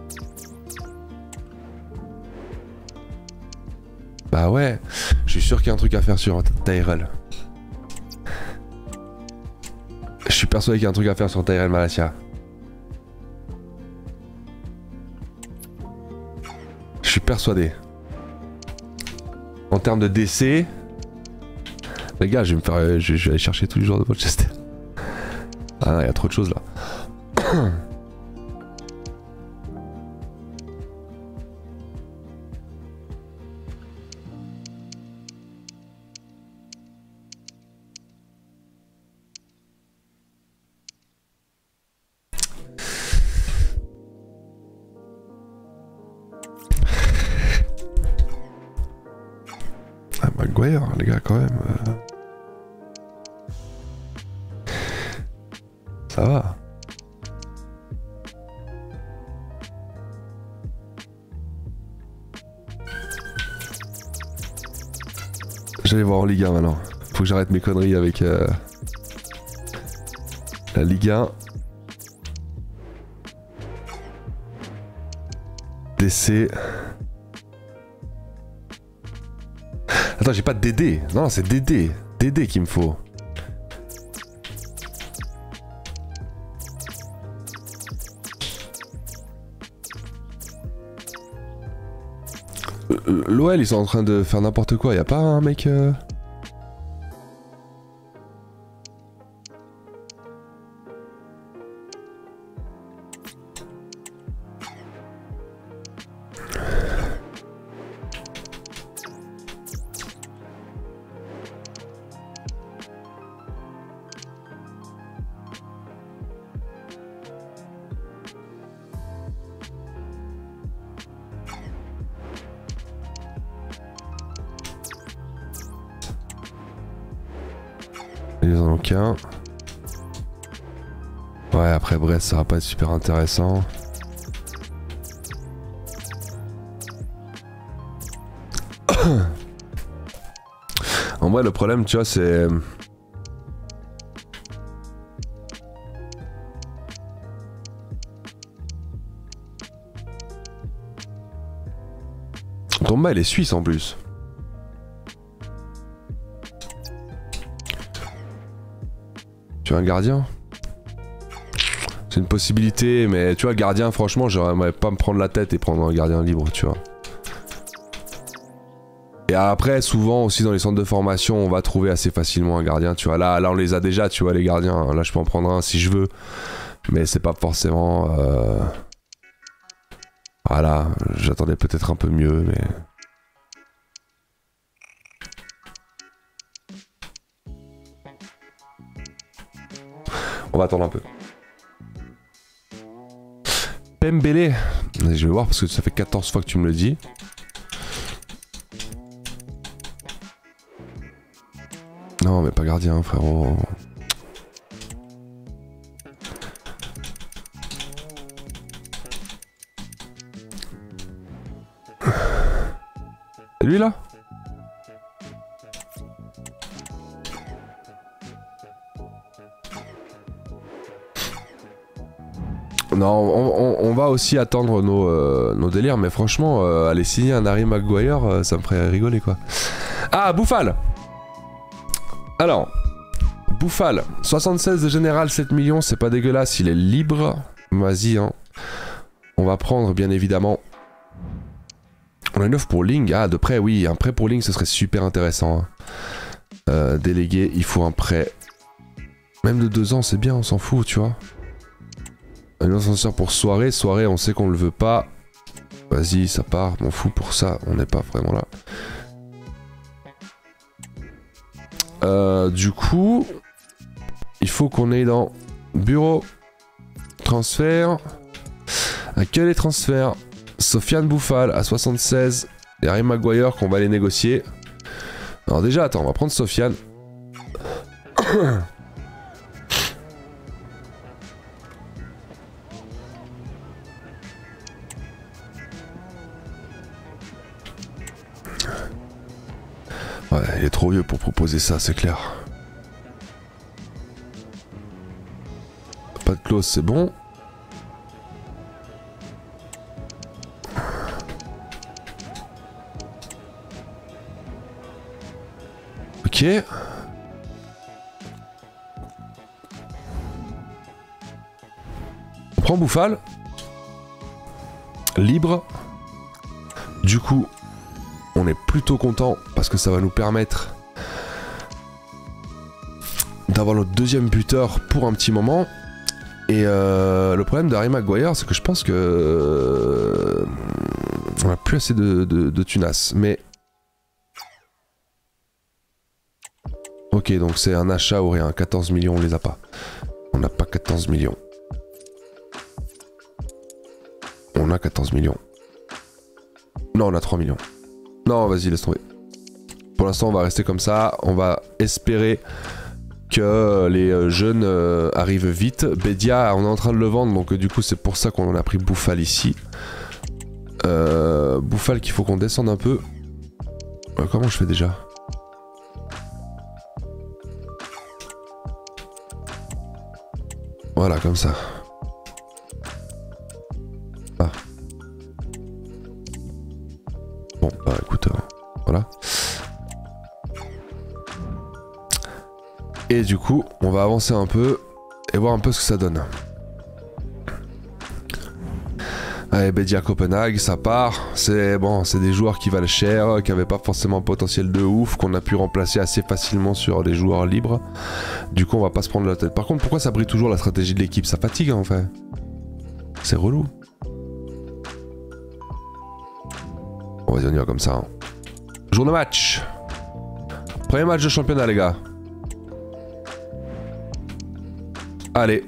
Bah ouais. Je suis sûr qu'il y a un truc à faire sur Tyrell. Je suis persuadé qu'il y a un truc à faire sur Tyrell Malacia. Je suis persuadé. En termes de décès... Les gars, je vais me faire... Je, je vais aller chercher tous les joueurs de Manchester. Ah non, il y a trop de choses là. Maguire, les gars, quand même. Euh... Ça va. J'allais voir en Ligue un maintenant. Faut que j'arrête mes conneries avec euh... la Ligue un. D C. Attends, j'ai pas de D D. Non, c'est D D. D D qu'il me faut. L'O L, ils sont en train de faire n'importe quoi. Y'a pas un mec... Euh... Ils en ont qu'un. Ouais, après Brest, ça va pas être super intéressant. En vrai, le problème, tu vois, c'est... Tomba, elle est suisse en plus. Tu as un gardien? C'est une possibilité, mais tu vois, gardien, franchement, j'aimerais pas me prendre la tête et prendre un gardien libre, tu vois. Et après, souvent aussi dans les centres de formation, on va trouver assez facilement un gardien, tu vois. Là, là on les a déjà, tu vois, les gardiens. Là, je peux en prendre un si je veux. Mais c'est pas forcément... Euh... Voilà, j'attendais peut-être un peu mieux, mais... On va attendre un peu. Pembele. Je vais voir parce que ça fait quatorze fois que tu me le dis. Non, mais pas gardien, frérot. C'est lui là? Non, on, on, on va aussi attendre nos, euh, nos délires, mais franchement, euh, aller signer un Harry Maguire, euh, ça me ferait rigoler quoi. Ah, Bouffal. Alors, Bouffal, soixante-seize de général, sept millions, c'est pas dégueulasse, il est libre. Vas-y, hein. On va prendre, bien évidemment. On a une offre pour Ling. Ah, de prêt, oui, un prêt pour Ling, ce serait super intéressant. Hein. Euh, délégué, il faut un prêt. Même de deux ans, c'est bien, on s'en fout, tu vois. Un ascenseur pour soirée. Soirée, on sait qu'on le veut pas. Vas-y, ça part, m'en fous pour ça, on n'est pas vraiment là. Euh, du coup, il faut qu'on aille dans bureau, transfert, accueil et transfert. Sofiane Bouffal à soixante-seize et Harry Maguire qu'on va aller négocier. Alors déjà, attends, on va prendre Sofiane. Ouais, il est trop vieux pour proposer ça, c'est clair. Pas de clause, c'est bon. Ok. On prend Bouffal. Libre. Du coup, on est plutôt content parce que ça va nous permettre d'avoir notre deuxième buteur pour un petit moment. Et euh, le problème d'Harry Maguire, c'est que je pense que euh, on a plus assez de, de, de tunas. Mais ok, donc c'est un achat ou rien. quatorze millions, on les a pas. On n'a pas quatorze millions. On a quatorze millions. Non, on a trois millions. Non, vas-y, laisse tomber. Pour l'instant, on va rester comme ça. On va espérer que les jeunes euh, arrivent vite. Bédia, on est en train de le vendre, donc euh, du coup, c'est pour ça qu'on a pris Bouffal ici. Euh, Bouffal qu'il faut qu'on descende un peu. Euh, comment je fais déjà? Voilà, comme ça. Ah. Bon, bah écoute, euh, voilà. Et du coup, on va avancer un peu et voir un peu ce que ça donne. Allez, Bédia Copenhague, ça part. C'est bon, c'est des joueurs qui valent cher, qui n'avaient pas forcément un potentiel de ouf, qu'on a pu remplacer assez facilement sur des joueurs libres. Du coup, on va pas se prendre la tête. Par contre, pourquoi ça brille toujours la stratégie de l'équipe? Ça fatigue en fait. C'est relou. On va y venir comme ça. Hein. Jour de match. Premier match de championnat, les gars. Allez.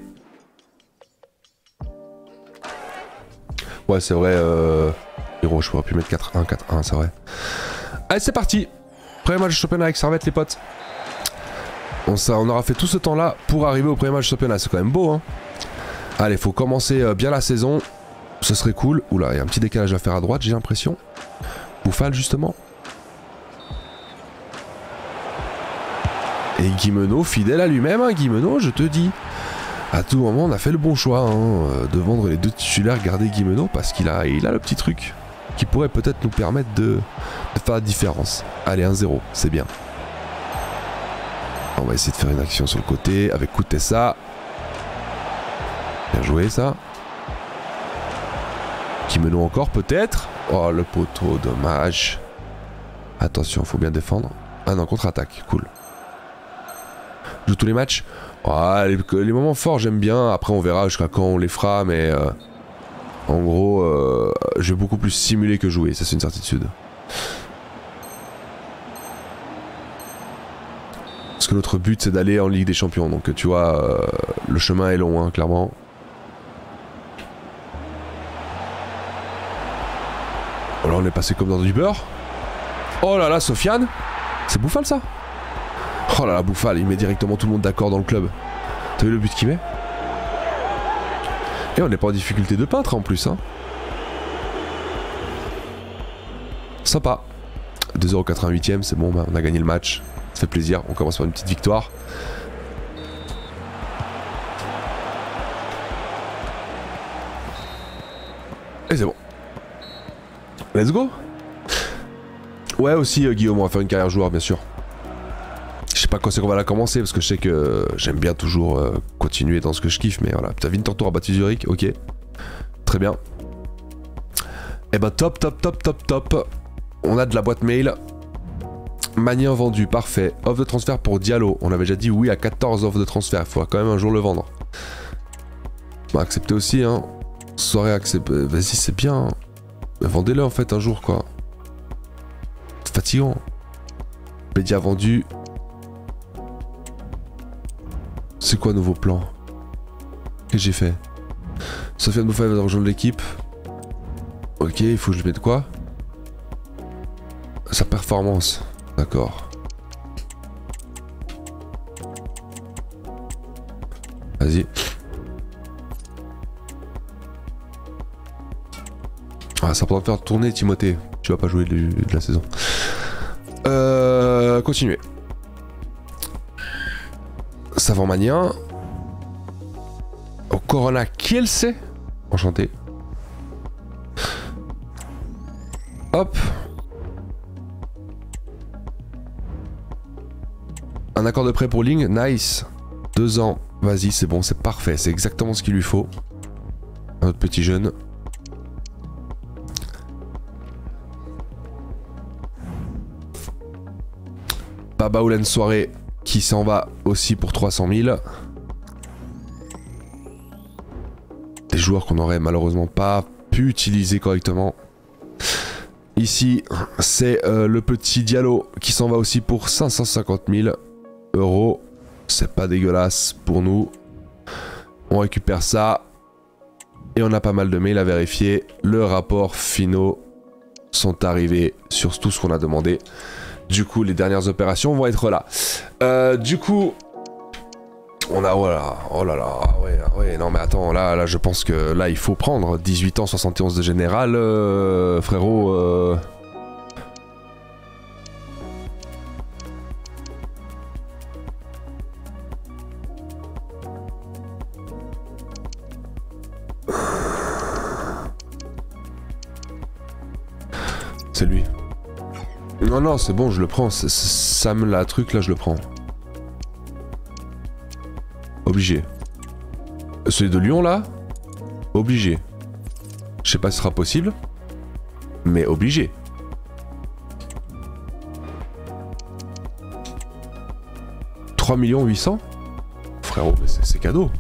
Ouais, c'est vrai. Euh... Héros, je pourrais plus mettre quatre un, quatre un, c'est vrai. Allez, c'est parti. Premier match de championnat avec Servette, les potes. On, ça, on aura fait tout ce temps-là pour arriver au premier match de championnat. C'est quand même beau, hein. Allez, faut commencer euh, bien la saison. Ce serait cool. Oula, il y a un petit décalage à faire à droite, j'ai l'impression. Bouffal, justement. Et Guimeno, fidèle à lui-même, hein, Guimeno, je te dis. À tout moment, on a fait le bon choix hein, de vendre les deux titulaires, garder Guimeno, parce qu'il a, il a le petit truc qui pourrait peut-être nous permettre de, de faire la différence. Allez, un zéro, c'est bien. On va essayer de faire une action sur le côté avec Koutessa. Bien joué, ça. Guimeno encore, peut-être. Oh, le poteau, dommage. Attention, faut bien défendre. Ah non, contre-attaque, cool. Joue tous les matchs. Oh, les, les moments forts, j'aime bien. Après, on verra jusqu'à quand on les fera, mais euh, en gros, euh, je vais beaucoup plus simuler que jouer, ça c'est une certitude. Parce que notre but, c'est d'aller en Ligue des Champions, donc tu vois, euh, le chemin est long, hein, clairement. Oh là, on est passé comme dans du beurre. Oh là là, Sofiane. C'est Bouffal, ça? Oh là là, Bouffal, il met directement tout le monde d'accord dans le club. T'as vu le but qu'il met? Et on n'est pas en difficulté de peintre en plus, hein. Sympa. deux euros quatre-vingt-huitième, c'est bon, bah, on a gagné le match. Ça fait plaisir, on commence par une petite victoire. Et c'est bon. Let's go. Ouais aussi euh, Guillaume, on va faire une carrière joueur bien sûr. Je sais pas quand c'est qu'on va la commencer parce que je sais que j'aime bien toujours euh, continuer dans ce que je kiffe, mais voilà. Putain, Winterthur a battu Zurich, ok. Très bien. Et bah top, top, top, top, top. On a de la boîte mail. Magnin vendu, parfait. Offre de transfert pour Diallo. On avait déjà dit oui à quatorze offres de transfert. Il faudra quand même un jour le vendre. Bah accepter aussi, hein. Soirée acceptée. Vas-y, c'est bien. Hein. Vendez-le en fait un jour, quoi. C'est fatigant. Média vendu. C'est quoi nouveau plan? Qu'est-ce que j'ai fait? Sofiane Bouffal va rejoindre l'équipe. Ok, il faut que je mette quoi? Sa performance. D'accord. Vas-y. Ah, ça pourra te faire tourner, Timothée. Tu vas pas jouer de, de la saison. Euh, continuez. Savant Magnin. Au Corona Kielce. Enchanté. Hop. Un accord de prêt pour Ling. Nice. Deux ans. Vas-y, c'est bon, c'est parfait. C'est exactement ce qu'il lui faut. Un autre petit jeune. Baba Oulen Soirée qui s'en va aussi pour trois cent mille. Des joueurs qu'on n'aurait malheureusement pas pu utiliser correctement. Ici, c'est euh, le petit Diallo qui s'en va aussi pour cinq cent cinquante mille euros. C'est pas dégueulasse pour nous. On récupère ça. Et on a pas mal de mails à vérifier. Le rapport finaux sont arrivés sur tout ce qu'on a demandé. Du coup, les dernières opérations vont être là. Euh, du coup, on a... Voilà, oh là là, ouais, ouais, non mais attends, là, là, je pense que là, il faut prendre dix-huit ans, soixante et onze de général, euh, frérot. Euh... C'est lui. Non, non, c'est bon, je le prends. Sam, la truc, là, je le prends. Obligé. Celui de Lyon, là, obligé. Je sais pas si ce sera possible, mais obligé. trois millions huit cents. Frérot, c'est cadeau.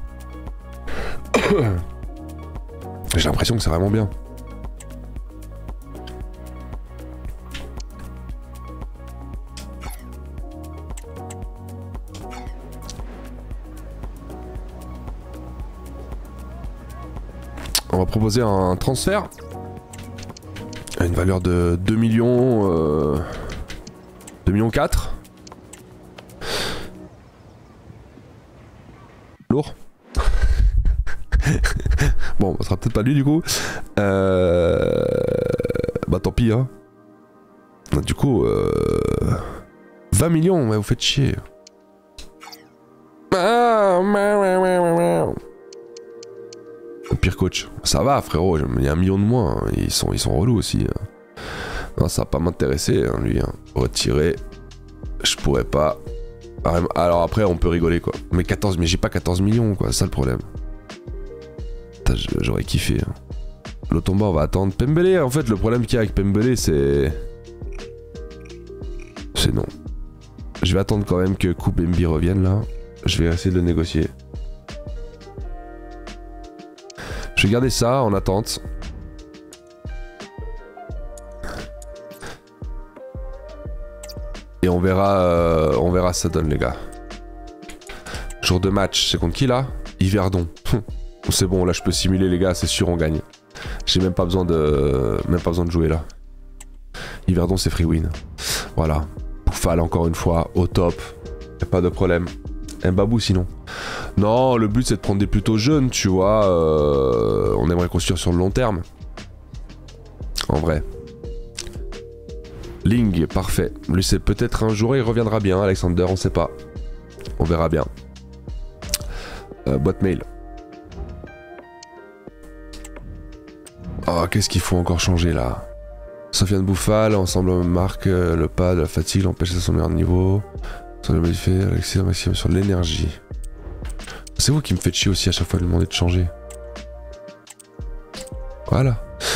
J'ai l'impression que c'est vraiment bien. On va proposer un transfert à une valeur de deux millions, euh, deux millions quatre. Lourd. Bon, ça sera peut-être pas lui du coup. Euh, bah tant pis hein. Du coup, euh, vingt millions, ouais, vous faites chier. Le pire coach. Ça va frérot, il y a un million de moins. Hein. Ils sont, ils sont relous aussi. Hein. Non, ça va pas m'intéresser, hein, lui. Hein. Retirer. Je pourrais pas. Alors après, on peut rigoler quoi. Mais quatorze, mais j'ai pas quatorze millions quoi, c'est ça le problème. J'aurais kiffé. Hein. Lotomba, on va attendre. Pembele, en fait, le problème qu'il y a avec Pembele, c'est. C'est non. Je vais attendre quand même que Koubembi revienne là. Je vais essayer de le négocier. Je vais garder ça en attente. Et on verra, euh, on verra ça donne les gars. Jour de match, c'est contre qui là? Yverdon. C'est bon, là je peux simuler les gars, c'est sûr on gagne. J'ai même pas besoin de, même pas besoin de jouer là. Yverdon c'est free win. Voilà. Bouffal encore une fois au top. Y'a pas de problème. Mbabou sinon. Non, le but c'est de prendre des plutôt jeunes, tu vois. Euh, on aimerait construire sur le long terme. En vrai. Ling, parfait. Lui c'est peut-être un jour il reviendra bien, Alexander, on sait pas. On verra bien. Euh, boîte mail. Oh, qu'est-ce qu'il faut encore changer là? Sofiane Bouffal, ensemble marque euh, le pas de la fatigue, l'empêche à son meilleur niveau. Sur le modifié, Alexis maximum sur l'énergie. C'est vous qui me faites chier aussi à chaque fois de demander de changer. Voilà.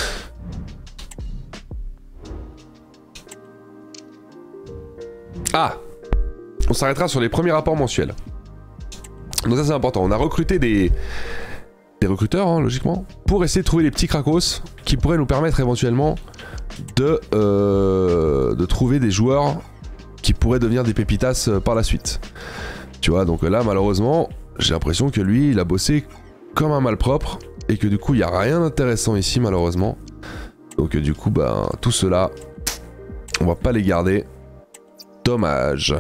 Ah! On s'arrêtera sur les premiers rapports mensuels. Donc ça c'est important, on a recruté des... des recruteurs, hein, logiquement, pour essayer de trouver des petits cracos qui pourraient nous permettre éventuellement de, euh, de trouver des joueurs qui pourraient devenir des pépitas euh, par la suite. Tu vois, donc là, malheureusement, j'ai l'impression que lui, il a bossé comme un malpropre et que du coup, il n'y a rien d'intéressant ici, malheureusement. Donc du coup, bah, tout cela, on va pas les garder. Dommage.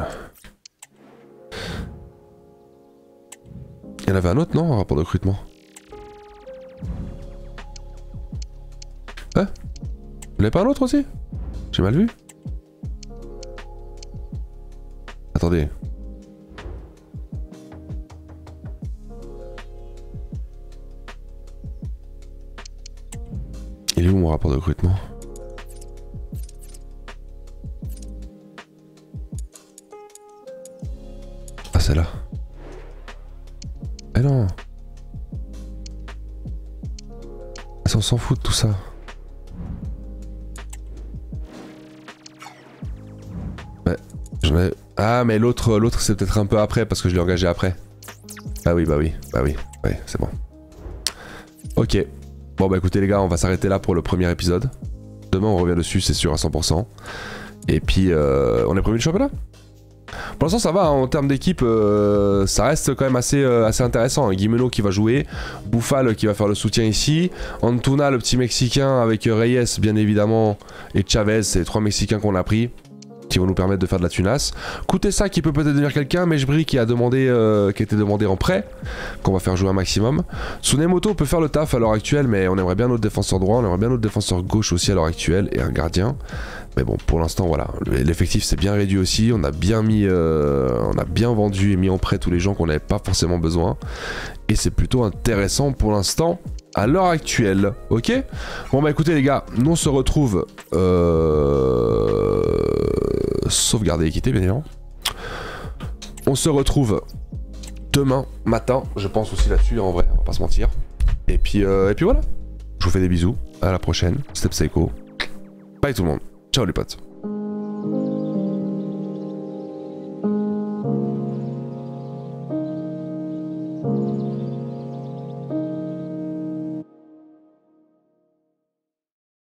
Il y en avait un autre, non, un rapport de recrutement? Hein? Vous n'avez pas un autre aussi? J'ai mal vu? Attendez. Il est où mon rapport de recrutement? Ah, c'est là. Eh non. Ça, on s'en fout de tout ça. Ouais, j'en ai... Ah, mais l'autre, l'autre c'est peut-être un peu après parce que je l'ai engagé après. Ah oui, bah oui, bah oui, ouais, c'est bon. Ok. Bon bah écoutez les gars, on va s'arrêter là pour le premier épisode. Demain on revient dessus, c'est sûr à cent pour cent. Et puis, euh, on est prévu le championnat? Pour l'instant ça va, hein, en termes d'équipe, euh, ça reste quand même assez, euh, assez intéressant. Hein. Guimeno qui va jouer, Bouffal qui va faire le soutien ici, Antuna le petit Mexicain avec Reyes bien évidemment, et Chavez, c'est les trois Mexicains qu'on a pris, qui vont nous permettre de faire de la tunasse. Kutesa qui peut peut-être devenir quelqu'un, Mejbri qui a demandé, euh, qui a été demandé en prêt, qu'on va faire jouer un maximum. Tsunemoto peut faire le taf à l'heure actuelle, mais on aimerait bien notre défenseur droit, on aimerait bien notre défenseur gauche aussi à l'heure actuelle, et un gardien. Mais bon, pour l'instant, voilà, l'effectif s'est bien réduit aussi, on a bien mis, euh, on a bien vendu et mis en prêt tous les gens qu'on n'avait pas forcément besoin. Et c'est plutôt intéressant pour l'instant, à l'heure actuelle, ok? Bon bah écoutez les gars, nous on se retrouve... Euh... Sauvegarder et quitter, bien évidemment. On se retrouve demain matin, je pense aussi là-dessus, en vrai, on va pas se mentir. Et puis, euh, et puis voilà, je vous fais des bisous, à la prochaine, Step Psycho. Bye tout le monde. Ciao les potes.